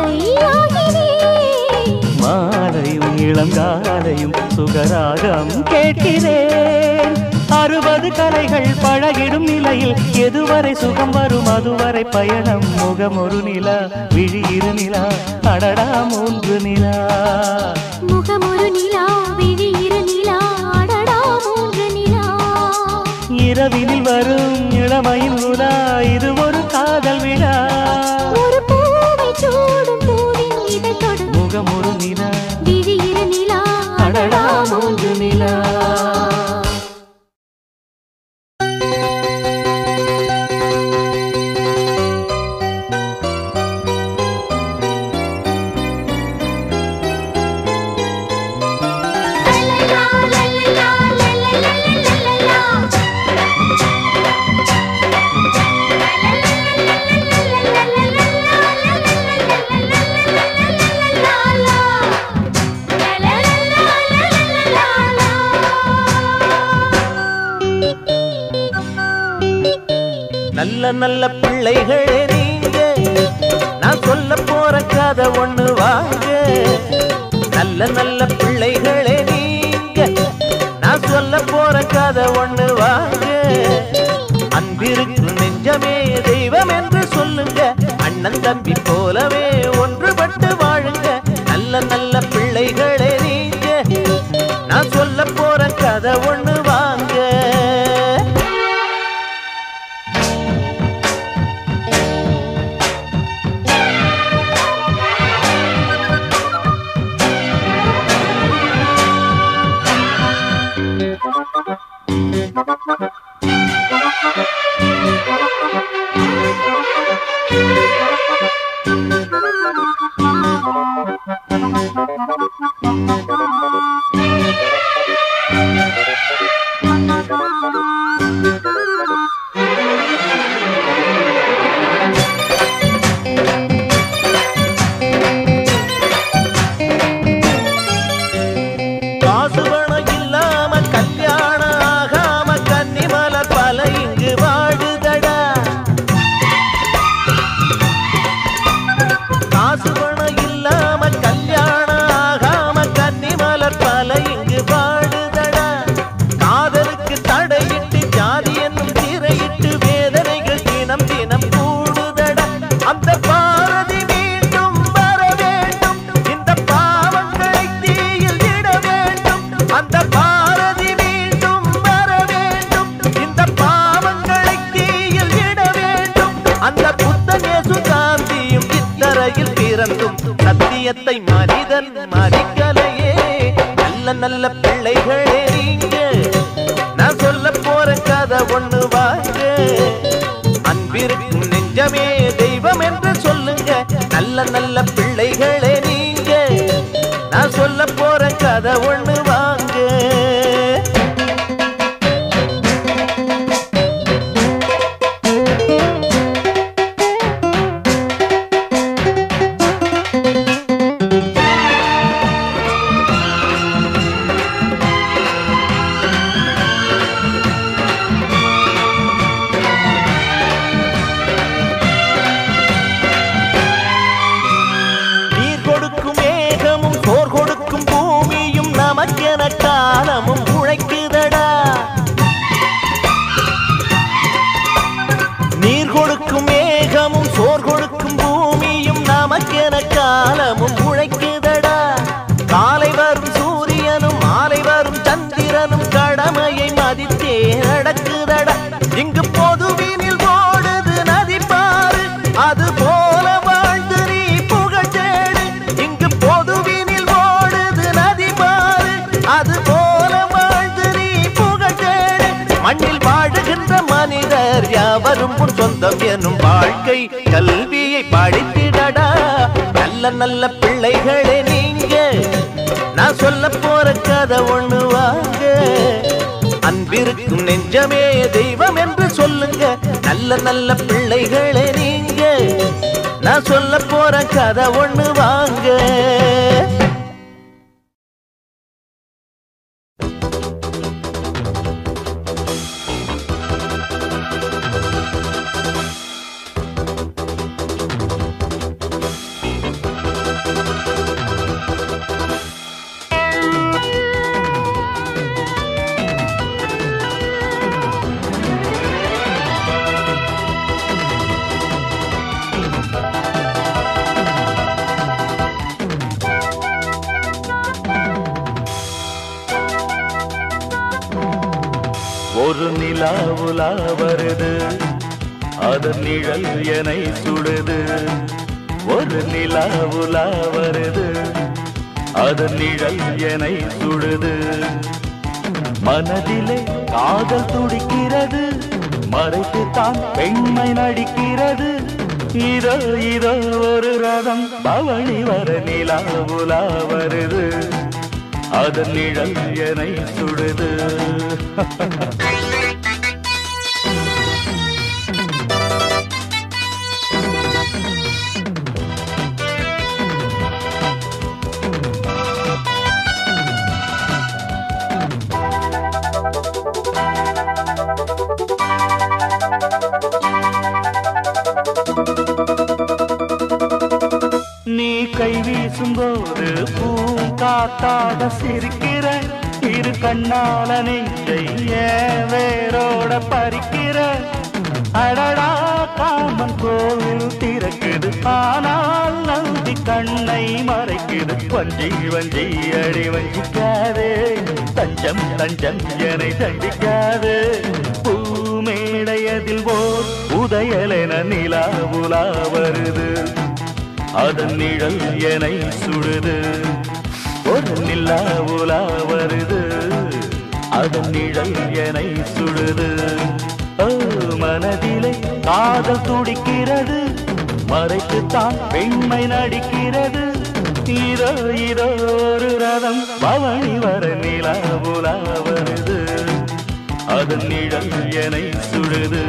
Speaker 1: மாலையும் இளங்காலையும் சுகராகம் கேட்கிறேன் 60 கலைகள் பழகிடும் நிலையில் எதுவரை சுகம் வரும் அதுவரை பயணம் முகமொரு நிலா விழி இரு நிலா அடடா மூன்று நிலா
Speaker 2: முகமொரு நிலா விழி இரு நிலா அடடா மூன்று நிலா
Speaker 1: இரவினில் வரும் இளமையின் உலா இது ஒரு காதல் விழா
Speaker 2: ஒரு பூவை சூடும் பூவின் இதழ் தொடு
Speaker 1: முகமொரு நிலா
Speaker 2: விழி இரு நிலா
Speaker 1: அடடா மூன்று நிலா நல்ல நல்ல பிள்ளைகளே நீங்க நான் சொல்ல போற கதை ஒண்ணு வாங்க நல்ல நல்ல பிள்ளைகளே நீங்க நான் சொல்ல போற கதை ஒண்ணு வாங்க அன்பிருக்கு நெஞ்சமே தெய்வம் என்று சொல்லுங்க அண்ணன் தம்பி போலவே ஒன்றுபட்டு வாழுங்க நல்ல நல்ல பிள்ளைகளே நீங்க நான் சொல்ல போற கதை ஒண்ணு வாங்க
Speaker 5: காசு பணம் இல்லாம கல்யாணம் ஆகாம கன்னிமலர் பல இங்கு வாடுதடா. காதலுக்கு தடையிட்டு ஜாதி என்னும் திரையிட்டு வேதனைகள் தினம் தினம் கூடுதடா. அந்த பாரதி மீண்டும் வர வேண்டும், இந்த பாவங்களை தீயில் இட வேண்டும். அந்த பாரதி மீண்டும் வர வேண்டும், இந்த பாவங்களை தீயில் இட வேண்டும். அந்த புத்தனேசு காந்தியும் இத்தரையில் பிறந்தும் சத்தியத்தை மனிதன் மதிக்கலையே. நல்ல நல்ல பிள்ளைகளே நீங்க, நான் சொல்ல போற கதை ஒண்ணு வாங்க. அன்பிருக்கும் நெஞ்சமே தெய்வம் என்று சொல்லுங்க. நல்ல நல்ல பிள்ளைகளே நீங்க, நான் சொல்ல போற கதை ஒண்ணு வாங்க. காலமும் உழைக்குதடா. நீர் கொடுக்கும் மேகமும் சோர் கொடுக்கும் பூமியும் நமக்கென காலமும் உழைக்குதடா. காலை வரும் சூரியனும் மாலை வரும் சந்திரனும் கடமையை மதித்தே நடக்குதடா. இங்கு பொதுவினில் ஓடுது நதி பாரு, அது போல வாழ்ந்து நீ புகழ் தேடு. இங்கு பொதுவினில் ஓடுது நதி பாரு, அது போல வாழ்ந்து நீ புகழ் தேடு. மண்ணில் வாழுகின்ற மனிதர் யாவரும் உன் சொந்தம் எனும் வாழ்க்கை கல்வியை படித்திடடா. நல்ல நல்ல பிள்ளைகளே நீங்க, நான் சொல்ல போற கதை ஒண்ணு வாங்க. அன்பிருக்கும் நெஞ்சமே தெய்வம் என்று சொல்லுங்க. நல்ல நல்ல பிள்ளைகளே நீங்க, நான் சொல்ல போற கதை ஒண்ணு வாங்க.
Speaker 1: ஒரு நிலா உலா வருது, அதன் நிழல் என்னை சுடுது. ஒரு நிலா உலா வருது, அதன் நிழல் என்னை சுடுது. மனதிலே காதல் துடிக்கிறது, மறைத்துத்தான் பெண்மை நடிக்கிறது. இதோ இதோ ஒரு ரதம் பவனி வர நிலா உலா வருது, அதன் நிழல் என்னை சுடுது. நீ கை வீசும்போது பூங்காத்தாக சிரிக்கிற, இரு கண்ணால நெஞ்சை வேரோட பறிக்கிற. அடடா காமன் கோவில் திறக்குது, ஆனால் நந்தி கண்ணை மறைக்குது. வஞ்சி வஞ்சி அடி வஞ்சிக்காதே, தஞ்சம் தஞ்சம் என்னை தண்டிக்காதே. பூமேடையதில் ஓர் உதயலென நிலா உலா வருது, அதன் நிழல் என்னை சுடுது. ஒரு நிலா உலா வருது, அதன் நிழல் என்னை சுடுது. மனதிலே காதல் துடிக்கிறது, மறைத்துத்தான் பெண்மை நடிக்கிறது. இதோ இதோ ஒரு ரதம் பவனி வர நிலா உலா வருது, அதன் நிழல் என்னை சுடுது.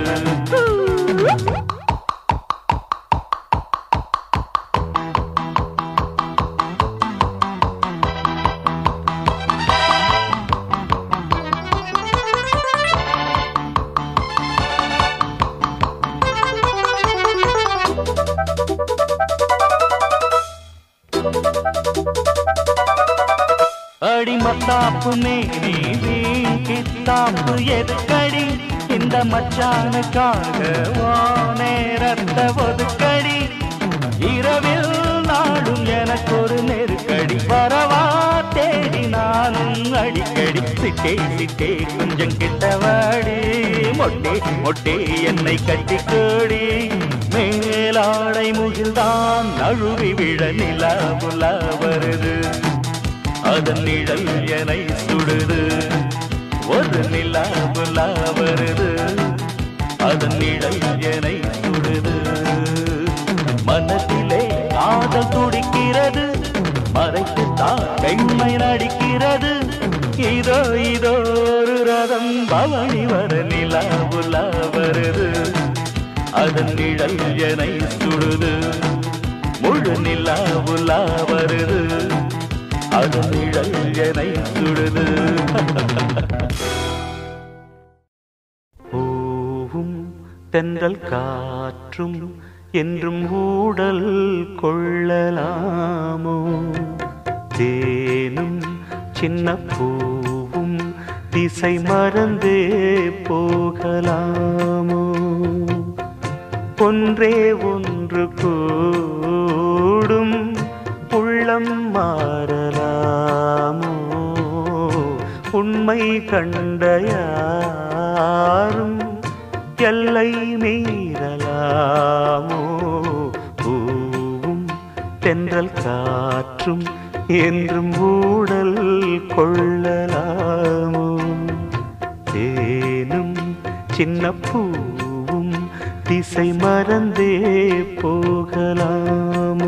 Speaker 1: மத்தாப்பு மேரி வீண் கித்தாப்பு எதுக்கடி இந்த மச்சானுக்காக நேரத்தை ஒதுக்கடி இரவில் நாடும் எனக்கு ஒரு நெருக்கடி வரவா தேடி நானும் அடிக்கடி சிட்டே சிட்டே கொஞ்சம் கிட்டவாடி மொட்டே மொட்டே என்னை கட்டி கோடி மேலாடை முகில்தான் நழுவி விழ நிலா புலா வருது அதன் நிழல் என்னை சுடுது ஒரு நிலா புலா வருது அதன் நிழல் என்னை சுடுது மனத்திலே காதல் துடிக்கிறது மறைத்துத்தான் பெண்மை நடிக்கிறது இதோ இதோ ஒரு ரதம் பவனி வர நிலா புலா வருது அதன் நிழல் என்னை சுடுது முழு நிலா புலா வருது அதன் நிழல் என்னை சுடுது பூவும் தென்றல் காற்றும் என்றும் ஊடல் கொள்ளலாமோ தேனும் சின்ன பூவும் திசை மறந்தே போகலாமோ ஒன்றே ஒன்று கூடும் உள்ளம் மாறலாமோ உண்மை கண்ட யாரும் எல்லை மீறலாமோ பூவும் தென்றல் காற்றும் என்றும் ஊடல் கொள்ளலாமோ தேனும் சின்ன பூவும் திசை மறந்தே போகலாமோ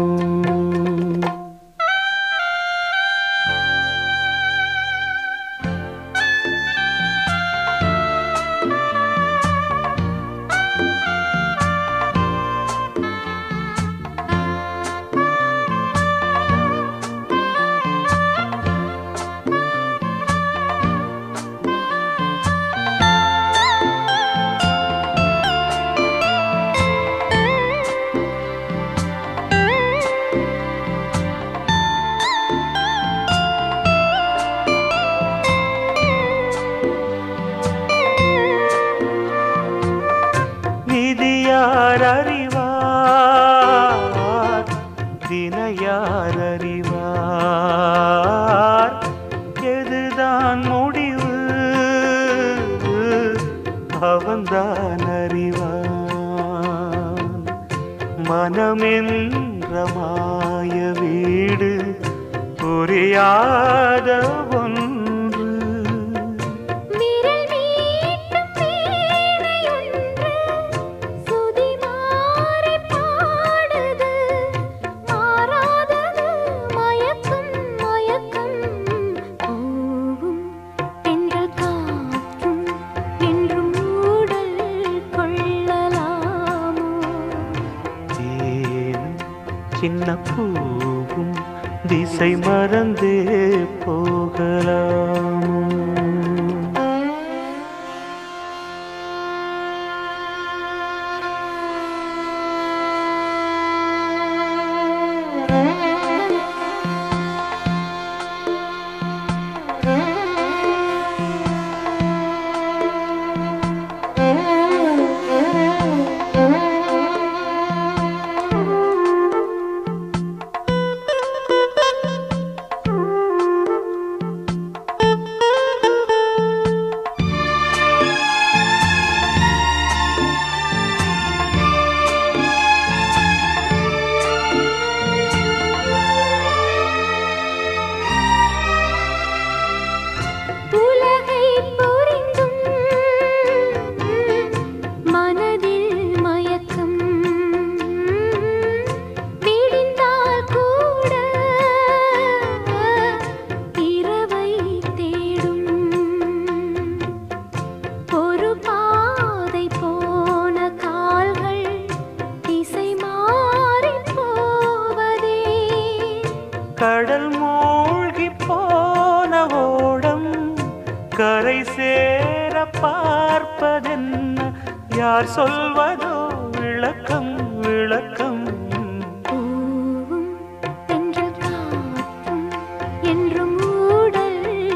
Speaker 1: மனமென்ற மாய வீடு புரியாத ஒன்று
Speaker 2: விரல் மீட்டும் வீணை ஒன்று சுதி மாறி பாடுது மாறாதது மயக்கம் மயக்கம் பூவும் தென்றல் காற்றும் என்றும் ஊடல் கொள்ளலாமோ
Speaker 1: சின்ன பூவும் திசை மறந்தே போகலாமோ கடல் மூழ்கி போன ஓடம் கரை சேர பார்ப்பதென்ன யார் சொல்வதோ விளக்கம் விளக்கம்
Speaker 2: பூவும் தென்றல் காற்றும் என்றும் ஊடல்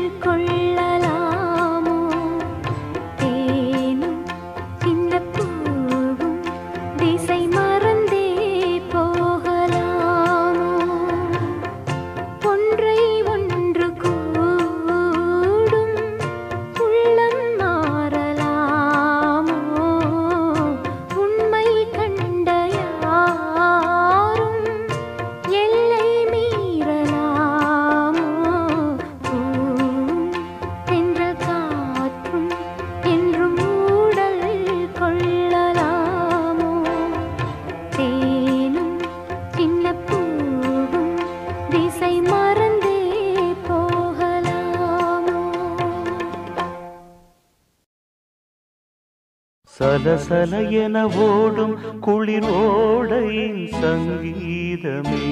Speaker 1: சலசல என ஓடும் குளிர் ஓடையின் சங்கீதமே,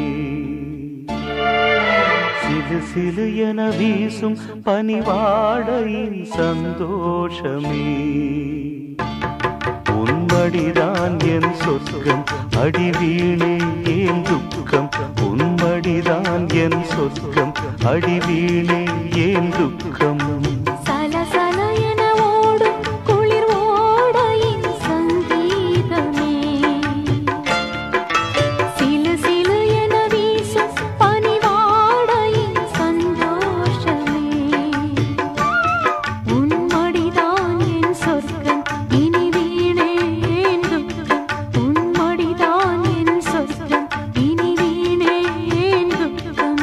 Speaker 1: சிலு சிலு என வீசும் பனிவாடையின் சந்தோஷமே. உன்மடிதான் என் சொர்க்கம், அடிவீணே ஏன் துக்கம். உன்மடிதான் என் சொர்க்கம், அடிவீணே ஏன் துக்கம்.
Speaker 2: சலசல என ஓடும் குளிர் ஓடையின் சங்கீதமே, சிலு சிலு என வீசும் பனிவாடையின் சந்தோஷமே. உன்மடிதான் என் சொர்க்கம், இனி வீணே ஏன் துக்கம். உன்மடிதான் என் சொர்க்கம், இனி வீணே ஏன் துக்கம்.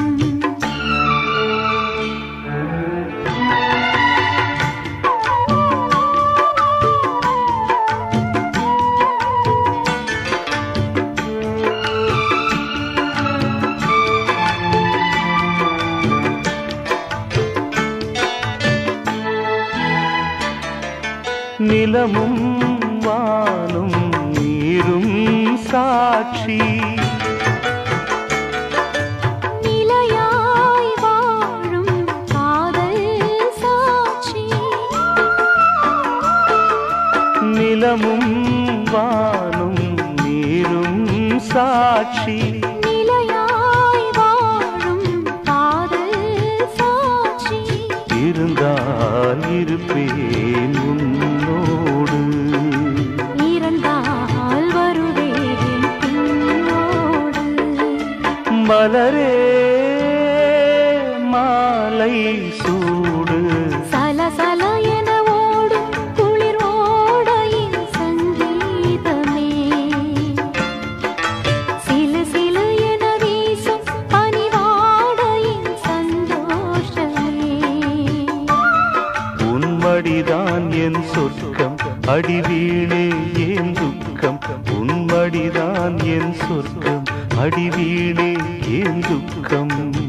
Speaker 1: நிலமும் வானும் நீரும் சாட்சி,
Speaker 2: நிலையாய் வாழும் காதல் சாட்சி.
Speaker 1: நிலமும் வானும் நீரும் சாட்சி.
Speaker 2: நிலையாய் வாழும் காதல் சாட்சி.
Speaker 1: இருந்தால் இருப்பேன் உன்னோடு,
Speaker 2: இருந்தால் வருவேன் பின்னோடு.
Speaker 1: மலரே மாலை சூடு.
Speaker 2: சலசல என ஓடும் குளிர் ஓடையின் சங்கீதமே, சிலு சிலு என வீசும் பனிவாடையின் சந்தோஷமே.
Speaker 1: உன்மடிதான் என் சொர்க்கம், அடிவீணே ஏன் துக்கம். உன்மடிதான் என் சொர்க்கம், அடிவீணே ஏன் துக்கம்.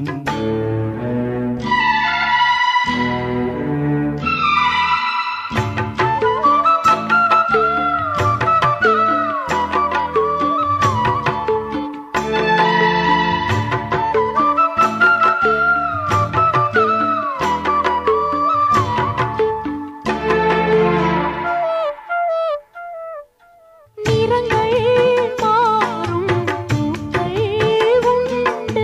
Speaker 2: நிறங்கள் மாறும் பூக்கள் உண்டு,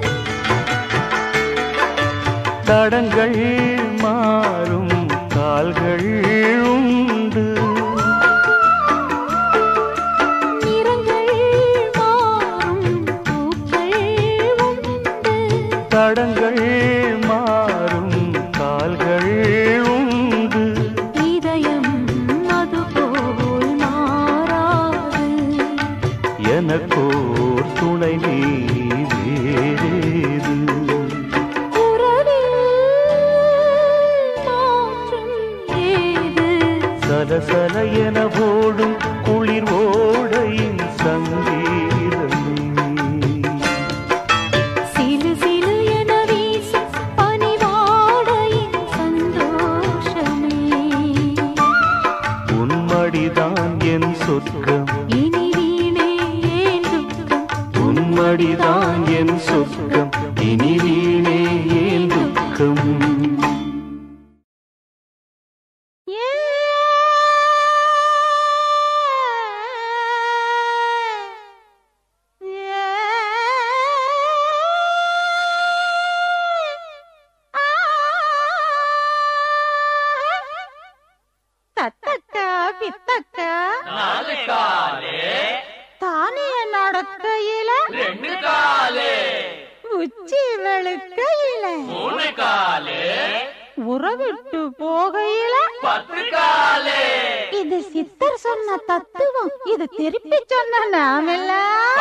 Speaker 1: தடங்கள் மாறும் கால்கள் உண்டு.
Speaker 2: நிறங்கள் மாறும் பூக்கள் உண்டு.
Speaker 1: தடங்கள் மாறும் கால்கள் உண்டு.
Speaker 2: இதயம் அதுபோல் மாறாது,
Speaker 1: எனக்கோர் துணை நீ வேறேது.
Speaker 2: உறவில் மாற்றம் ஏது.
Speaker 1: சலசல என ஓடும் குளிர் ஓடையின் சங்கீதமே,
Speaker 2: சிலு சிலு என வீசும் பனிவாடையின் சந்தோஷமே.
Speaker 1: உன்மடிதான் என் சொர்க்கம்,
Speaker 2: இனி வீணே ஏன் துக்கம்.
Speaker 1: உன்மடிதான் என் சொர்க்கம், இனி வீணே ஏன் துக்கம்.
Speaker 2: தத்தக்கா பித்தக்கா தானே நடக்கையில உச்சி வெளுக்கையில உறவிட்டு போகையில இது சித்தர் சொன்ன தத்துவம், இது திருப்பி சொன்ன நாமெல்லாம்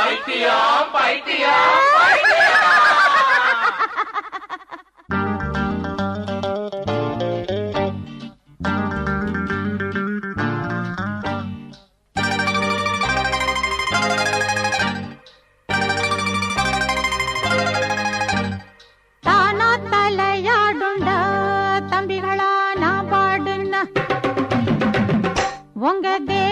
Speaker 2: தானா தலையாடுண்டா தம்பிகளா நான் பாடுனா உங்க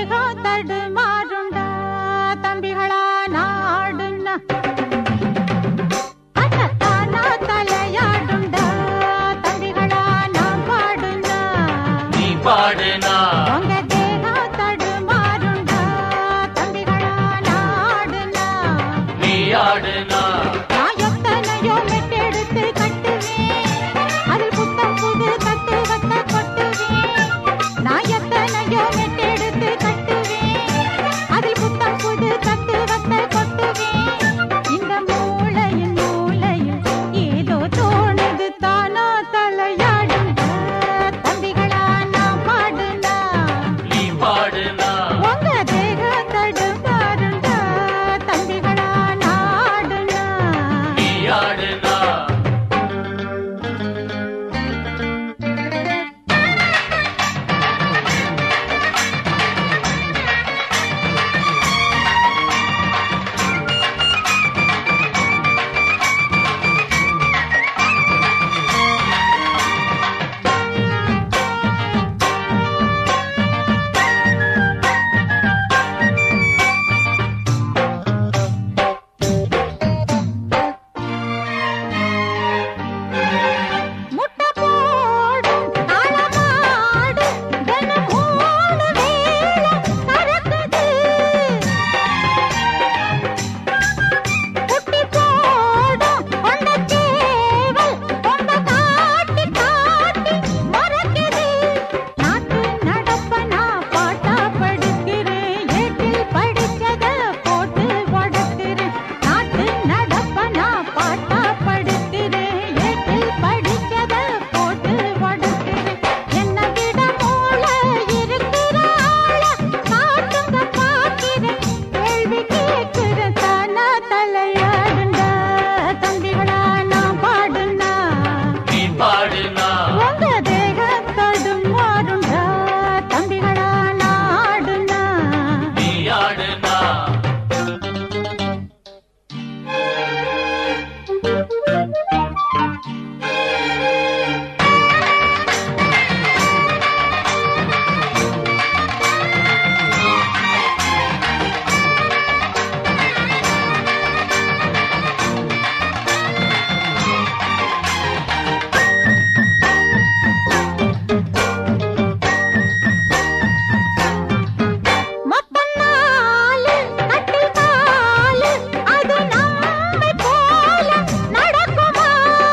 Speaker 3: நீயாடுனா
Speaker 2: நான் எத்தனையோ மெட்டெடுத்து கட்டுவேன் அதில் புத்தம் புது தத்துவத்தை கொட்டுவேன் நான் எத்தனையோ மெட்டெடுத்து கட்டுவேன் அதில் புத்தம் புது தத்துவத்தை கொட்டுவேன் இந்த மூளையின் ஏதோ தோணுது தானா தலையாடுங்க தம்பிகளா நான் பாடுனா
Speaker 3: நீ பாடுனா
Speaker 2: உங்க தேகம் தடுமாறுங்க தம்பிகளா நாடுனா
Speaker 3: நீயாடுனா
Speaker 2: முட்டை போடும் தாளமாடு தினம் 3 வேளை கறக்குது குட்டி போடும் கொண்ட சேவல் கொண்ட காட்டி காட்டி மறக்குது நாட்டு நடப்ப நான் பாட்டா படுக்கிறேன் ஏட்டில் படிச்சத போட்டு உடக்கிறேன் நாட்டு நடப்ப நான் பாட்டா படுக்கிறேன் ஏட்டில் படிச்சத போட்டு உடக்கிறேன் என்ன விட மூளை இருக்கிற ஆள காட்டுங்க பார்க்கிறேன் கேள்வி கேட்கிறேன் தானா தலையாடுங்க தம்பிகளா நான் பாடுனா
Speaker 3: நீ பாடுனா
Speaker 2: உங்க தேகம் தடுமாறுங்க தம்பிகளா நாடுனா
Speaker 3: நீயாடுனா
Speaker 2: மொத்தம் 4 கட்டில் காலு அது நம்மை போல நடக்குமா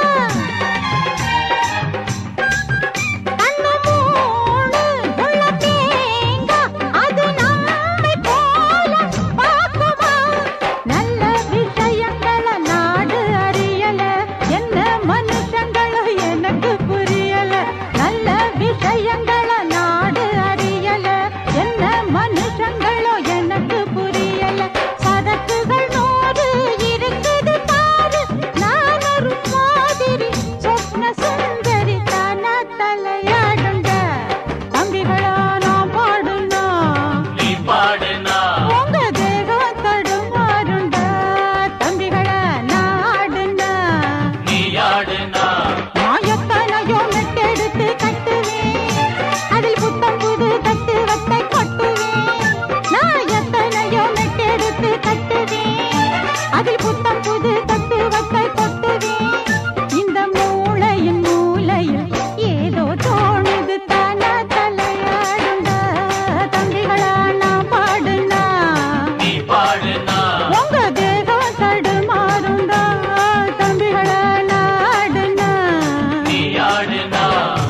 Speaker 2: கண்ணு 3 உள்ள தேங்க அது நம்மை போல பார்க்குமா நல்ல விஷயங்கள நாடு அறியல என்ன மனுஷங்களோ எனக்கு புரியல நல்ல விஷயங்கள நாடு அறியல என்ன மனுஷங்களோ எனக்கு புரியல சரக்குகள் 100 இருக்குது பாரு நான் ஒரு மாதிரி சொப்ன சுந்தரி தானா தலையாடுங்க தம்பிகளா நான் பாடுனா
Speaker 3: நீ பாடுனா
Speaker 2: உங்க தேகம் தடுமாறுங்க தம்பிகளா நாடுனா
Speaker 3: நீயாடுனா
Speaker 2: நான் எத்தனையோ மெட்டெடுத்து கட்டுவேன் அதில் புத்தம் புது தத்துவத்தை கொட்டுவேன் நான் எத்தனையோ மெட்டெடுத்து கட்டுவேன் அதில் புத்தம் புது தத்துவத்தை கொட்டுவேன் இந்த மூளையின் ஏதோ தோணுது தானா தலையாடுங்க தம்பிகளா நான் பாடுனா
Speaker 3: நீ பாடுனா
Speaker 2: உங்க தேகம் தடுமாறுங்க தம்பிகளா நாடுனா
Speaker 3: நீயாடுனா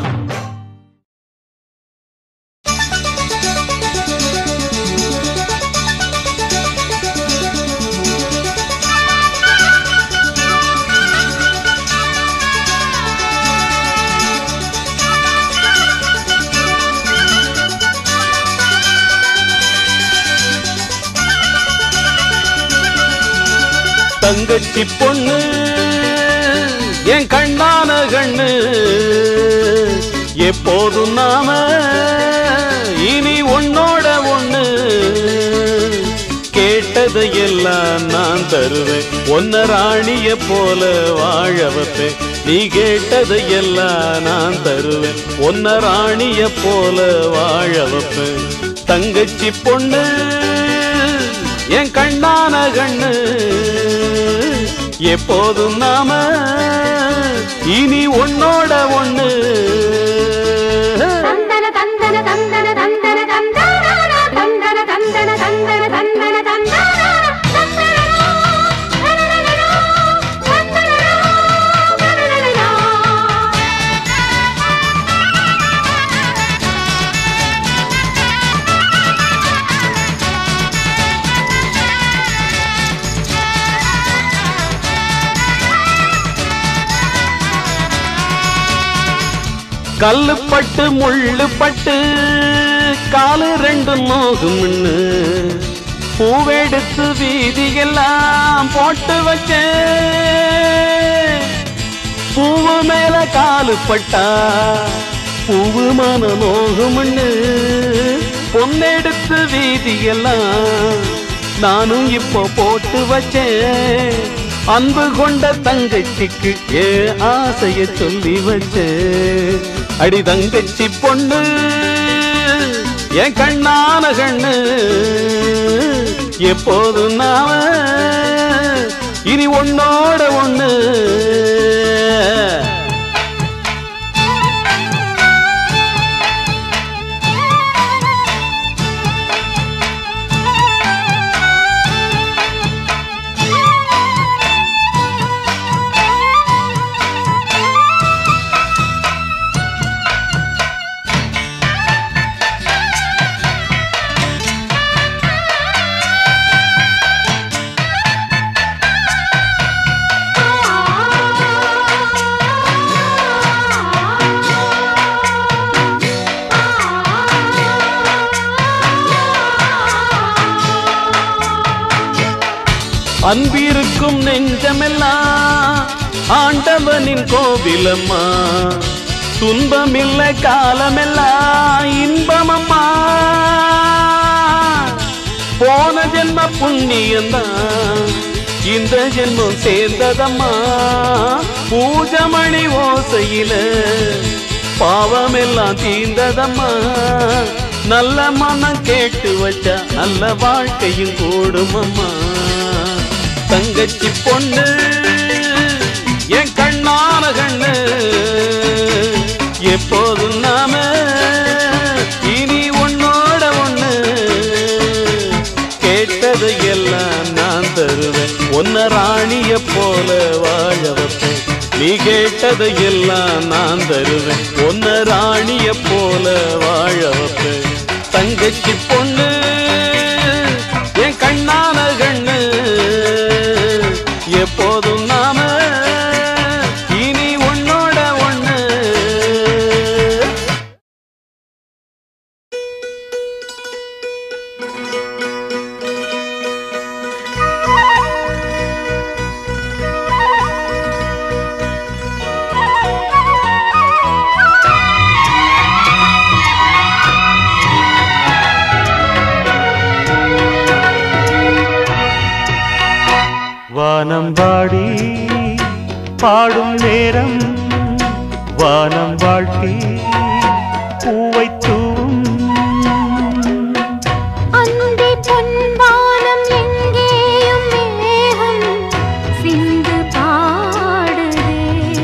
Speaker 1: தங்கச்சி பொண்ணு என் கண்ணான கண்ணு எப்போதும் நாம இனி உன்னோட ஒண்ணு கேட்டதையெல்லாம் நான் தருவேன் ஒன்ன ராணிய போல வாழ வைப்பேன் நீ கேட்டதையெல்லாம் நான் தருவேன் ஒன்ன ராணிய போல வாழ வைப்பேன் தங்கச்சி பொண்ணு என் கண்ணான கண்ணு எப்போதும் நாம இனி உன்னோட ஒண்ணு
Speaker 2: தந்தன தந்தன தந்தன தந்தன தந்தன தந்தன தந்தன தந்தன தந்தன தந்தன
Speaker 6: கல்லுப்பட்டு முள்ளுப்பட்டு காலு ரெண்டு நோகும்னு பூவெடுத்து வீதியெல்லாம் போட்டு வச்சேன். பூவு மேல காலு பட்டா பூவு மன நோகும்னு பொன்னெடுத்து வீதியெல்லாம் நானும் இப்போ போட்டு வச்சேன். அன்பு கொண்ட தங்கச்சிக்கு ஏ ஆசைய சொல்லி வச்சேன். அடி தங்கச்சி பொண்ணு என் கண்ணான கண்ணு எப்போதும் நாம இனி ஒன்னோட ஒண்ணு. அன்பிருக்கும் நெஞ்சமெல்லாம் ஆண்டவனின் கோவிலம்மா. துன்பமில்லை காலமெல்லாம் இன்பமம்மா. போன ஜென்ம புண்ணியந்தான் இந்த ஜென்மம் சேர்ந்ததம்மா. பூஜமணி ஓசையில பாவமெல்லாம் தீர்ந்ததம்மா. நல்ல மனம் கேட்டு வச்சா நல்ல வாழ்க்கையும் கூடுமம்மா. தங்கச்சி பொண்ணு என் கண்ணான கண்ணு எப்போதும் நாம இனி ஒன்னோட ஒண்ணு. கேட்டது எல்லாம் நான் தருவேன். ஒன்ன ராணிய போல வாழ வைப்பேன். நீ கேட்டது எல்லாம் நான் தருவேன். ஒன்ன ராணிய போல வாழ வைப்பேன். தங்கச்சி பொண்ணு என் கண்ணான கண்ணு எப்போதும் நாம இனி ஒன்னோட ஒண்ணு.
Speaker 1: வானம்பாடி பாடும் நேரம் வானம் வாழ்த்தி பூவை தூவும்.
Speaker 2: அன்பே பொன்வானம் எங்கேயும் மேகம் சிந்து பாடுதே.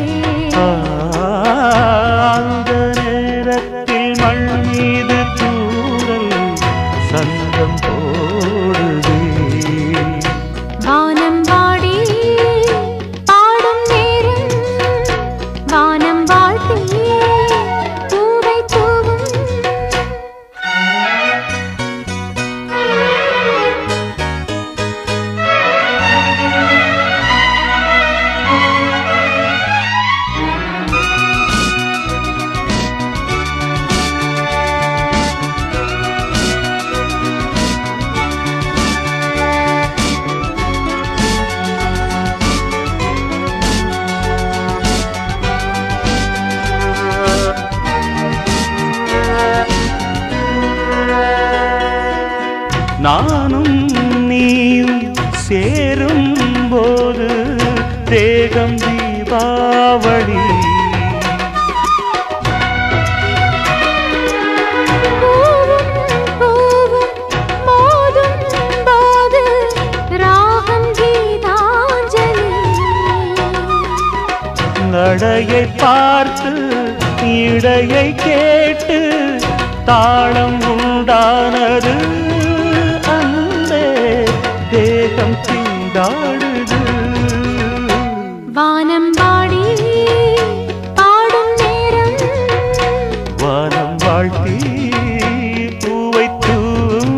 Speaker 1: அந்த நேரத்தில் மண் மீது தூறல் சந்தம் போடுதே.
Speaker 2: வானம் வாடி பாடும் நேரம் வானம் வாழ்த்தி பூவை தூவும்.
Speaker 1: நானும் நீயும் சேரும் போது தேகம் தீபாவளி.
Speaker 2: பூவும் பூவும் மோதும் போது ராகம் கீதாஞ்சலி.
Speaker 1: நடையை பார்த்து இடையை கேட்டு தாளம் உண்டானது. அன்பே தேகம் திண்டாடுது.
Speaker 2: வானம் வாடி பாடும் நேரம்
Speaker 1: வானம் வாழ்த்தி பூவை தூவும்.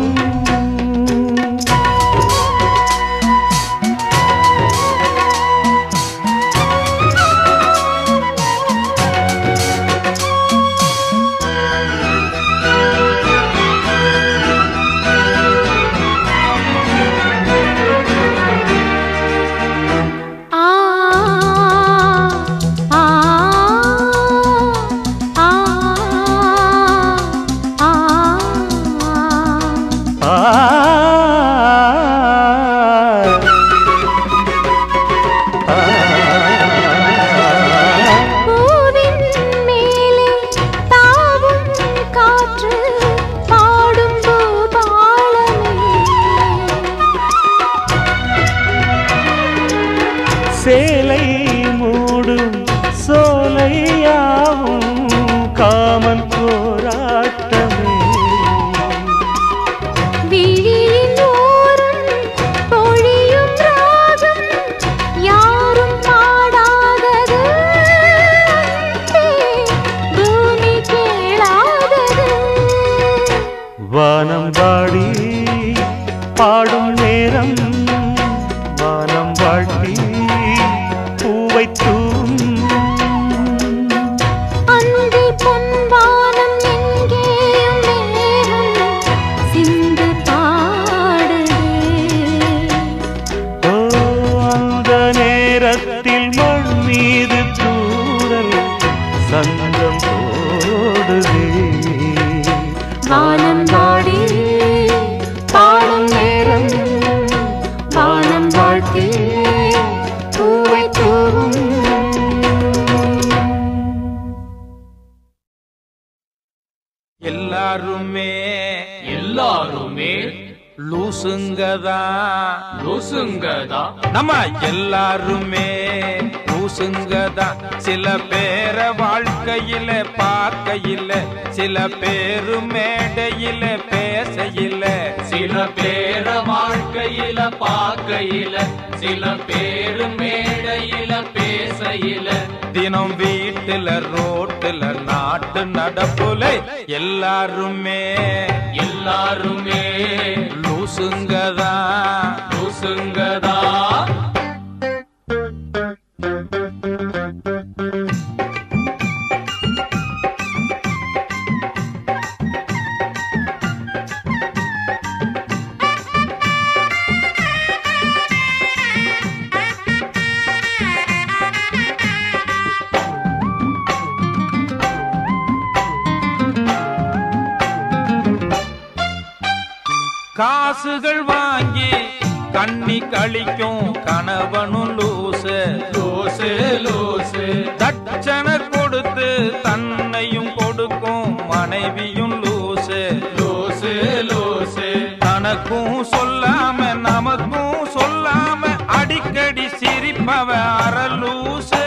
Speaker 6: சேலை மூடும் சோலையாவும் காமன் போராட்டமே.
Speaker 2: விழியின் ஓரம் பொழியும் ராகம் யாரும் பாடாதது, பூமி கேளாதது.
Speaker 6: வானம் பாடி பாடும் நேரம் வானம் வாழ்த்தி பூவை தூவும்.
Speaker 2: அந்தி பொன்வானம் எங்கேயும் மேகம் சிந்து பாடுதே.
Speaker 6: ஓ அந்த நேரத்தில் மண் மீது தூறல் சங்கம் போடுதே.
Speaker 2: வானம் பாடி பாடும் நேரம் வானம் வாழ்த்தி பூவை தூவும்.
Speaker 5: எல்லாருமே லூசுங்கதா நம்ம எல்லாருமே லூசுங்கதா. சில பேர வாழ்க்கையில பார்க்கையில, சில பேரு மேடையில பேசையில,
Speaker 3: சில பேர வாழ்க்கையில பார்க்கையில, சில பேரு மேடையில பேசையில,
Speaker 5: தினம் வீட்டுல ரோட்டுல நாட்டு நடப்புல எல்லாருமே லூசுங்கதா. காசுகள் வாங்கி கண்ணி கழிக்கும் கணவனும் லூசு. தட்சணை கொடுத்து தன்னையும் கொடுக்கும் மனைவியும் லூசு. தனக்கும் சொல்லாம நமக்கும் சொல்லாம அடிக்கடி சிரிப்பவ அரலூசு.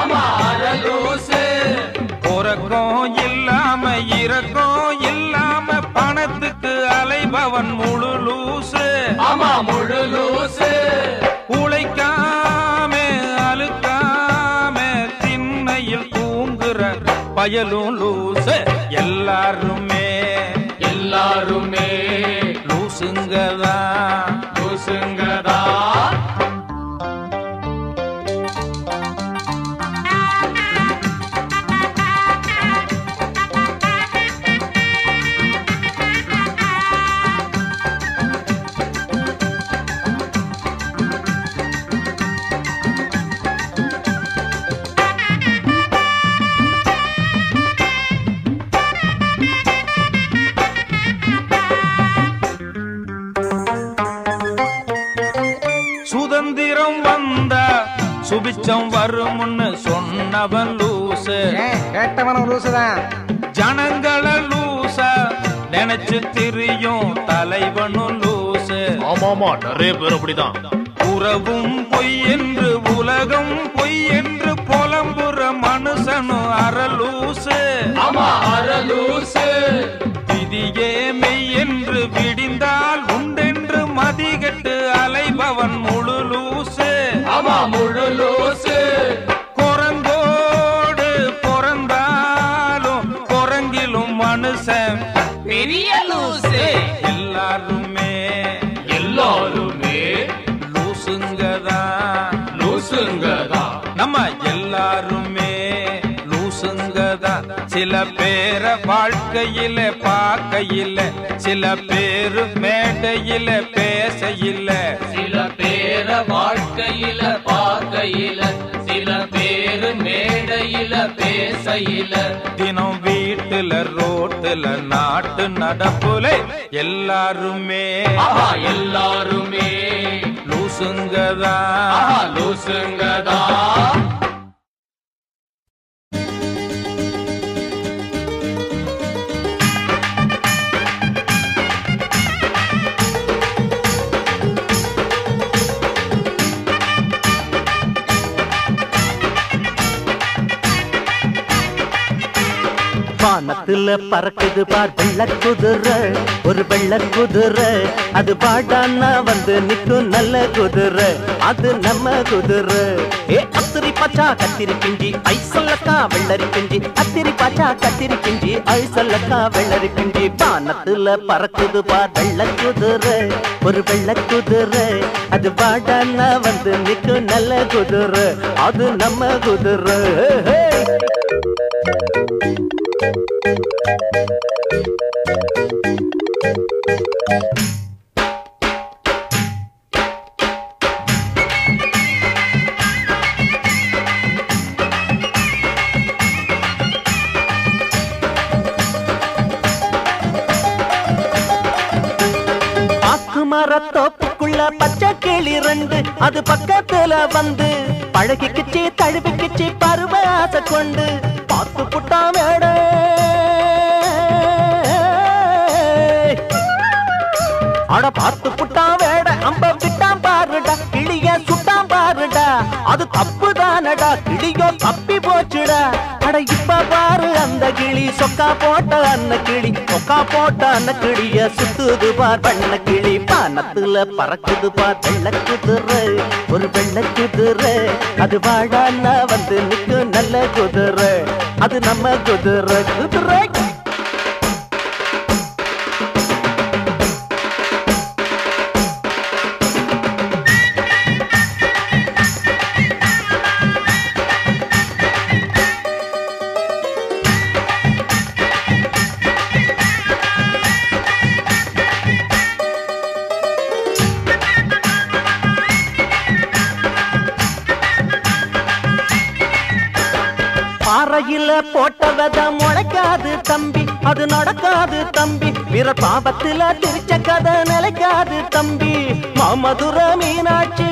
Speaker 5: உறக்கம் இல்லாம இரக்கம் இல்லாம பணத்துக்கு அலைபவன் முழு லூசு. உழைக்காம அழுக்காம திண்ணையில் தூங்குற பயலும் லூசு. எல்லாருமே லூசுங்கதா. சுதந்திரம் வந்த சுபிச்சம் வரும்னு சொன்னவன் லூசு.
Speaker 4: கேட்டவனும் லூசுதான்.
Speaker 5: ஜனங்கள லூச நினைச்சு திரியும் தலைவனும் லூசு.
Speaker 6: ஆமாமா நிறைய பேர் அப்படிதான்.
Speaker 5: உறவும் பொய் என்று உலகம் பொய் என்று புலம்புற மனுஷனும் அரலூசு. விதியே மெய் என்று விடிந்தால் உண்டென்று மதிகட்டு அலைபவன் முழு லூசு. குரங்கோடு பிறந்தாலும் குரங்கிலும் மனுஷன் பெரிய லூசு. எல்லாருமே லூசுங்கதா. நம்ம எல்லாருமே லூசுங்கதா. சில பேர வாழ்க்கையில பார்க்கையில, சில பேரு மேடையில பேசையில,
Speaker 3: சில பேர வாழ்க்கையில பார்க்கையில, சில பேரு மேடையில பேசையில,
Speaker 5: தினம் வீட்டுல ரோட்டுல நாட்டு நடப்புல எல்லாருமே லூசுங்கதா. வானத்துல பறக்குது பார் வெள்ள குதிரை, ஒரு வெள்ள குதிரை. அது பாடான்னா வந்து நிக்கும் நல்ல குதிரை, அது நம்ம குதிரை. ஏ அத்திரி பச்சா கத்திரி பிஞ்சி ஐசல்லக்கா வெள்ளரி பிஞ்சி, அத்திரி பச்சா கத்திரி பிஞ்சி ஐசல்லக்கா வெள்ளரி பிஞ்சி. வானத்துல பறக்குது பார் வெள்ள குதிரை, ஒரு வெள்ள குதிரை. அது பாடான்னா வந்து நிக்கும் நல்ல குதிரை, அது நம்ம குதிரை. மரத்தோப்புக்குள்ள பச்சை கிளி ரெண்டு, அது பக்கத்துல வந்து பழகிக்குச்சி தழுவிக்குச்சி பருவ ஆசை கொண்டு. பார்த்து புட்டா வேட அட பார்த்து புட்டா வேட அம்ப விட்டாம் பாருடா, கிளிய சுட்டாம் பாருடா. அது தப்பு தானடா, கிளியோ தப்பி போச்சுடா. அட இப்ப பாரு அந்த கிளி சொக்கா போட்ட அன்ன கிளி, சொக்கா போட்ட அன்ன கிளிய சுத்துது பார் பண்ண கிளி. பானத்துல பறக்குது பார் வெள்ள குதிரை, ஒரு வெள்ள குதிரை. அது வாழான்னா வந்து நிக்கு நல்ல குதிரை, அது நம்ம குதிரை குதிரை. பாறையில போட்டவத முளைக்காது தம்பி, அது நடக்காது தம்பி. பிற பாபத்துல திரிச்ச கதை நிலைக்காது தம்பி. மாமதுர மீனாட்சி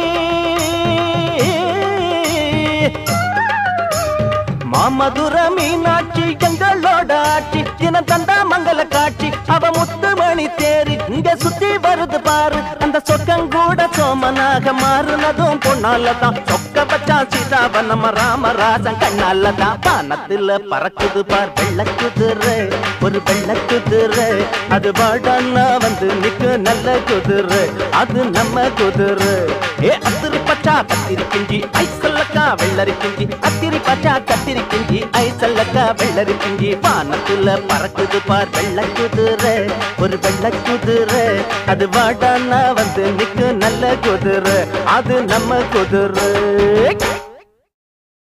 Speaker 5: மாமதுர மீனாட்சி எங்களோட ஆட்சி, தினம் தந்தா மங்கள காட்சி. அவ முத்துமணி தேரி இங்க சுத்தி வருது பாரு, அந்த சொக்கங்கூட சோமனாக மாறுனதும் பொண்ணாலதான். சொக்க பச்சா சீதாவ நம்ம ராமராசன் கண்ணாலதான். பானத்துல பறக்குது பார் வெள்ள குதிரை, ஒரு வெள்ள குதிரை. அது வாடான்னா வந்து நிக்கு நல்ல குதிரை, அது நம்ம குதிரை. ஏ அத்திரி பச்சா கத்திரி பிஞ்சி ஐசல்லக்கா வெள்ளரி பிஞ்சி, அத்திரி பச்சா கத்திரி பிஞ்சி ஐசல்லக்கா வெள்ளரி பிஞ்சி. வானத்துல பறக்குது பார் வெள்ள குதிரை, ஒரு வெள்ள குதிரை. அது வாடான்னா வந்து நிக்கு நல்ல குதிரை, அது நம்ம குதிரை.